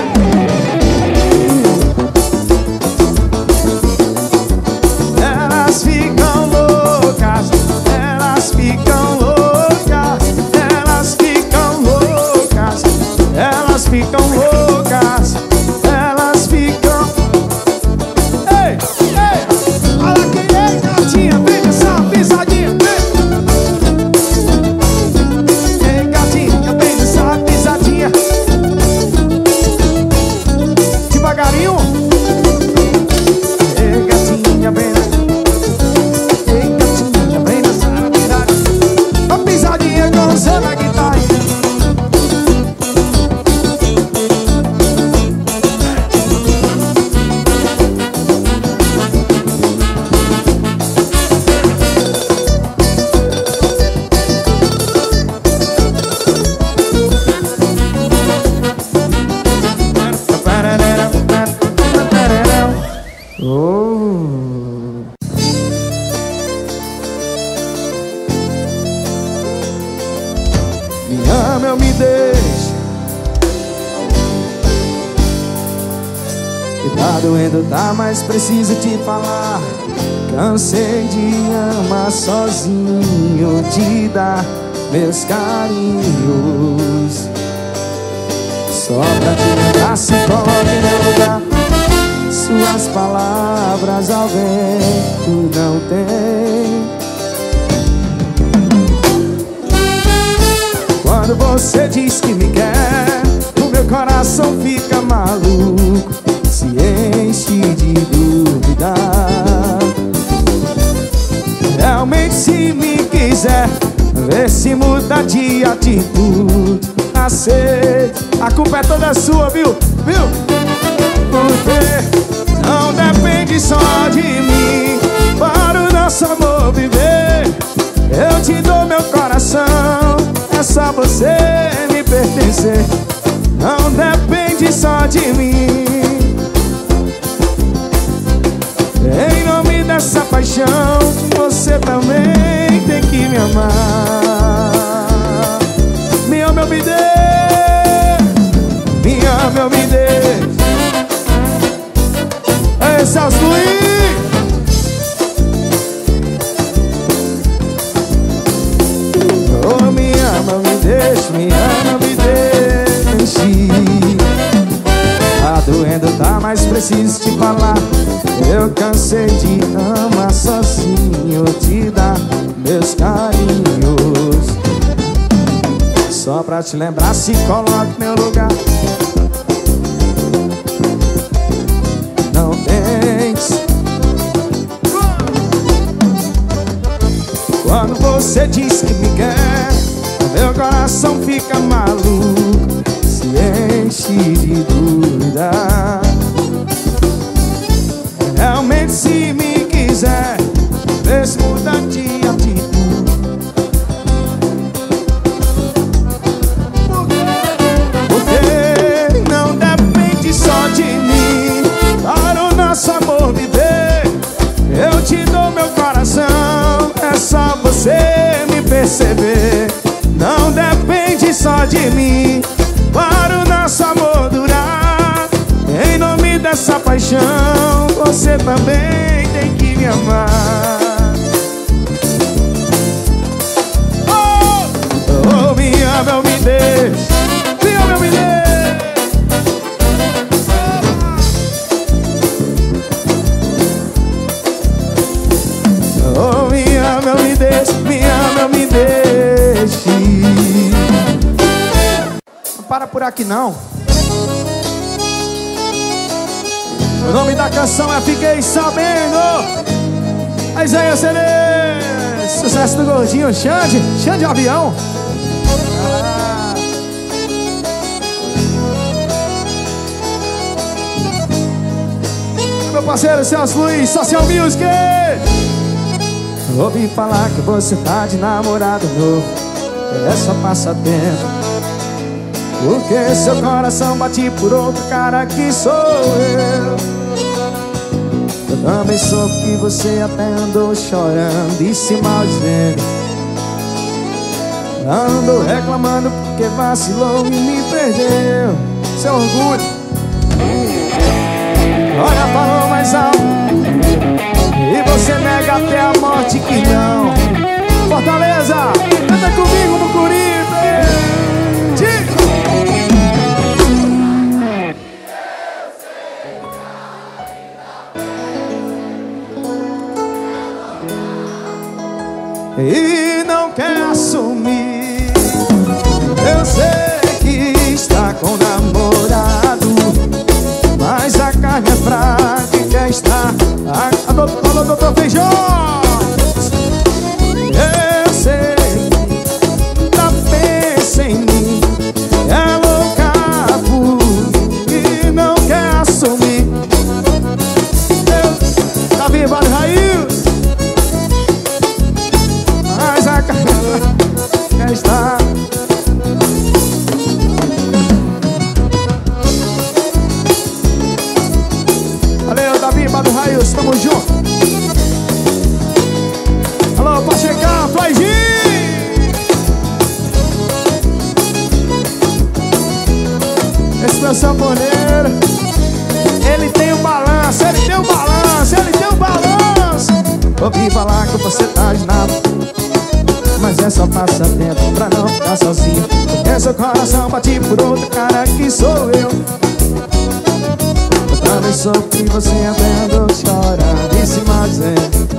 Elas ficam loucas, elas ficam loucas, elas ficam loucas, elas ficam loucas, elas ficam. Ei, ei, olha aqui, ei, gatinha, vem dançar, pisadinha, vem. Ei, gatinha, vem dançar, pisadinha. Devagarinho. Ei, gatinha, vem. Ei, gatinha, vem dançar, pisadinha. A pisadinha com você na guitarra. Oh. Me ama, eu me deixo. Que tá doendo, tá, mas preciso te falar. Cansei de amar sozinho, de dar meus carinhos. Só pra te lembrar, se coloque no meu lugar. Suas palavras ao vento não tem. Quando você diz que me quer, o meu coração fica maluco, se enche de dúvida. Realmente, se me quiser, vê se muda de atitude. Aceite, a culpa é toda sua, viu? Viu? Porque não depende só de mim para o nosso amor viver. Eu te dou meu coração, é só você me pertencer. Não depende só de mim. Em nome dessa paixão, você também tem que me amar. Me ama, eu me dê. Me ama, eu me dê. Celso Luiz. Oh, me ama, me deixe, me ama, me deixe. Tá doendo, tá, mas preciso te falar. Eu cansei de amar sozinho, te dar meus carinhos. Só pra te lembrar, se coloque no meu lugar. Não tente. Quando você diz que me quer, meu coração fica maluco, se enche de dúvida. Realmente, se me quiser, vê se muda de atitude. Porque não depende só de mim para o nosso amor viver. Eu te dou meu coração, é só você me perceber. Não depende só de mim para o nosso amor durar. Em nome dessa paixão, você também tem que me amar. Oh, oh, me ama, eu me deixo. Me ama, eu me deixo. Oh, me ama, eu me deixo. Me ama, eu me deixo. Não para por aqui não. O nome da canção é Fiquei Sabendo. Mas aí, C D, sucesso do Gordinho, Xande, Xande Avião. Ah. Meu parceiro Celso Luiz, Social Music. Ouvi falar que você tá de namorado novo, é só passatempo. Porque seu coração bate por outro cara que sou eu. Também soube que você até andou chorando e se maldizendo. Andou reclamando porque vacilou e me perdeu. Seu orgulho, olha, falou mais alto e você nega até a morte que não. Fortaleza, canta comigo, Mucuripe. E não quer assumir. Eu sei que está com namorado, mas a carne é fraca e quer estar. A, a doutor, alô, doutor Feijó. Eu sei que tá pensa em mim, é louca por mim e não quer assumir. Eu, tá vivo, Vale Raiz, mas a carne quer estar. Valeu, Davi, Vale Raiz, tamo junto. Alô, pode chegar, Flaidinho. Esse meu sanfoneiro, ele tem um balanço, ele tem um balanço, ele tem um balanço. Ouvi falar que você tá de nada, mas é só passatempo pra não ficar sozinho. Porque seu coração bate por outro cara que sou eu. Eu também soube que você até andou chorando e se maldizendo.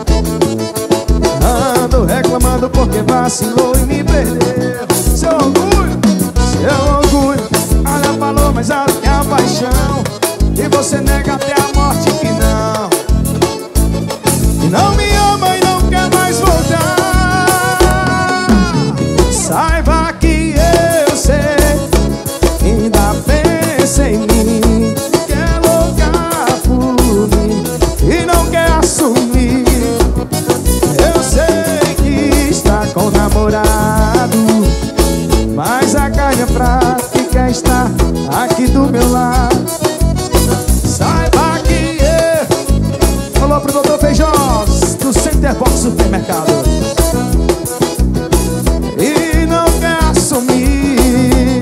Ando reclamando porque vacilou e me perdeu. Seu orgulho, seu orgulho, olha, falou mais alto que a paixão. E você nega até a morte que não. Que não me ama e não quer mais voltar. Saiba que eu sei, ainda pensa em mim, que é louca por mim e não quer assumir. Eu sei que está com namorado, mas a carne é fraca e quer estar aqui do meu lado. Saiba que eu... Falou pro doutor Feijó do Center Box Supermercado. E não quer assumir.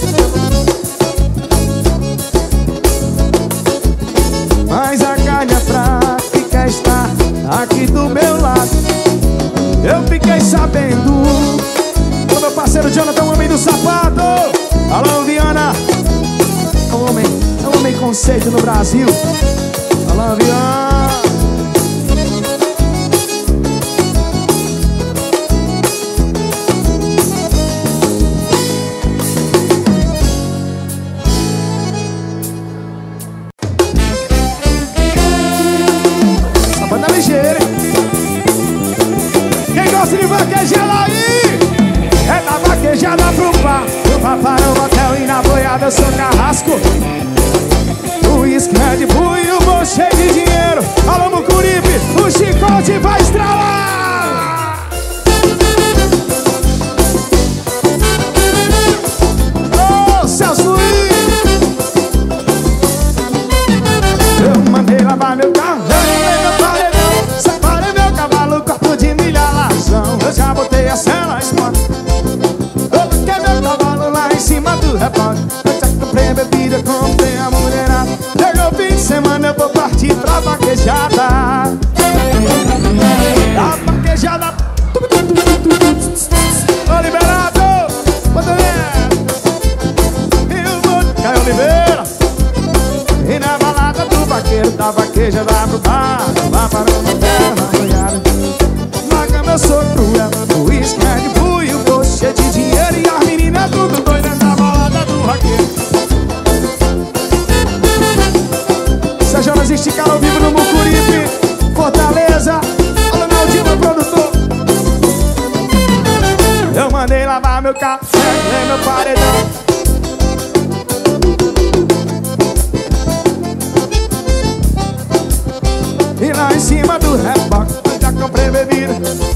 Mas a carne é fraca e quer estar aqui do meu lado. Eu fiquei sabendo. O meu parceiro Jonathan, o homem do sapato. Alô, Viana. É um homem, é um homem conceito no Brasil. Alô, Viana. Vaquejada aí, é da vaquejada pro bar, do bar para o hotel e na boiada eu sou carrasco. O uísque, Red Bull e o bolso cheio de dinheiro. Alô, Mucuripe, o chicote vai estralar. Ô, oh, Celso Luiz, eu mandei lavar meu carro, eu mandei meu paredão, separei meu cavalo, corpo de milha lazão. Eu já botei a cela esponja, eu toquei meu cavalo lá em cima do repórter. Eu já comprei a bebida, comprei a mulherada. Chegou o fim de semana, eu vou partir pra vaquejada. A vaquejada. Ô, liberado, Bandoleiro e o Boto Caio Oliveira. E na balada do vaqueiro, da vaquejada pro bar, lá para o hotel, na boiada. Na cama eu sou cruel, o uísque, Red Bull e o bolso cheio de dinheiro. E as meninas tudo doidas na balada do vaqueiro. Sérgio Jonas esticaram ao vivo no Mucuripe, Fortaleza. Alô, Naldinho, meu produtor. Eu mandei lavar meu carro, separei meu paredão. E lá em cima do reboque eu já comprei bebida.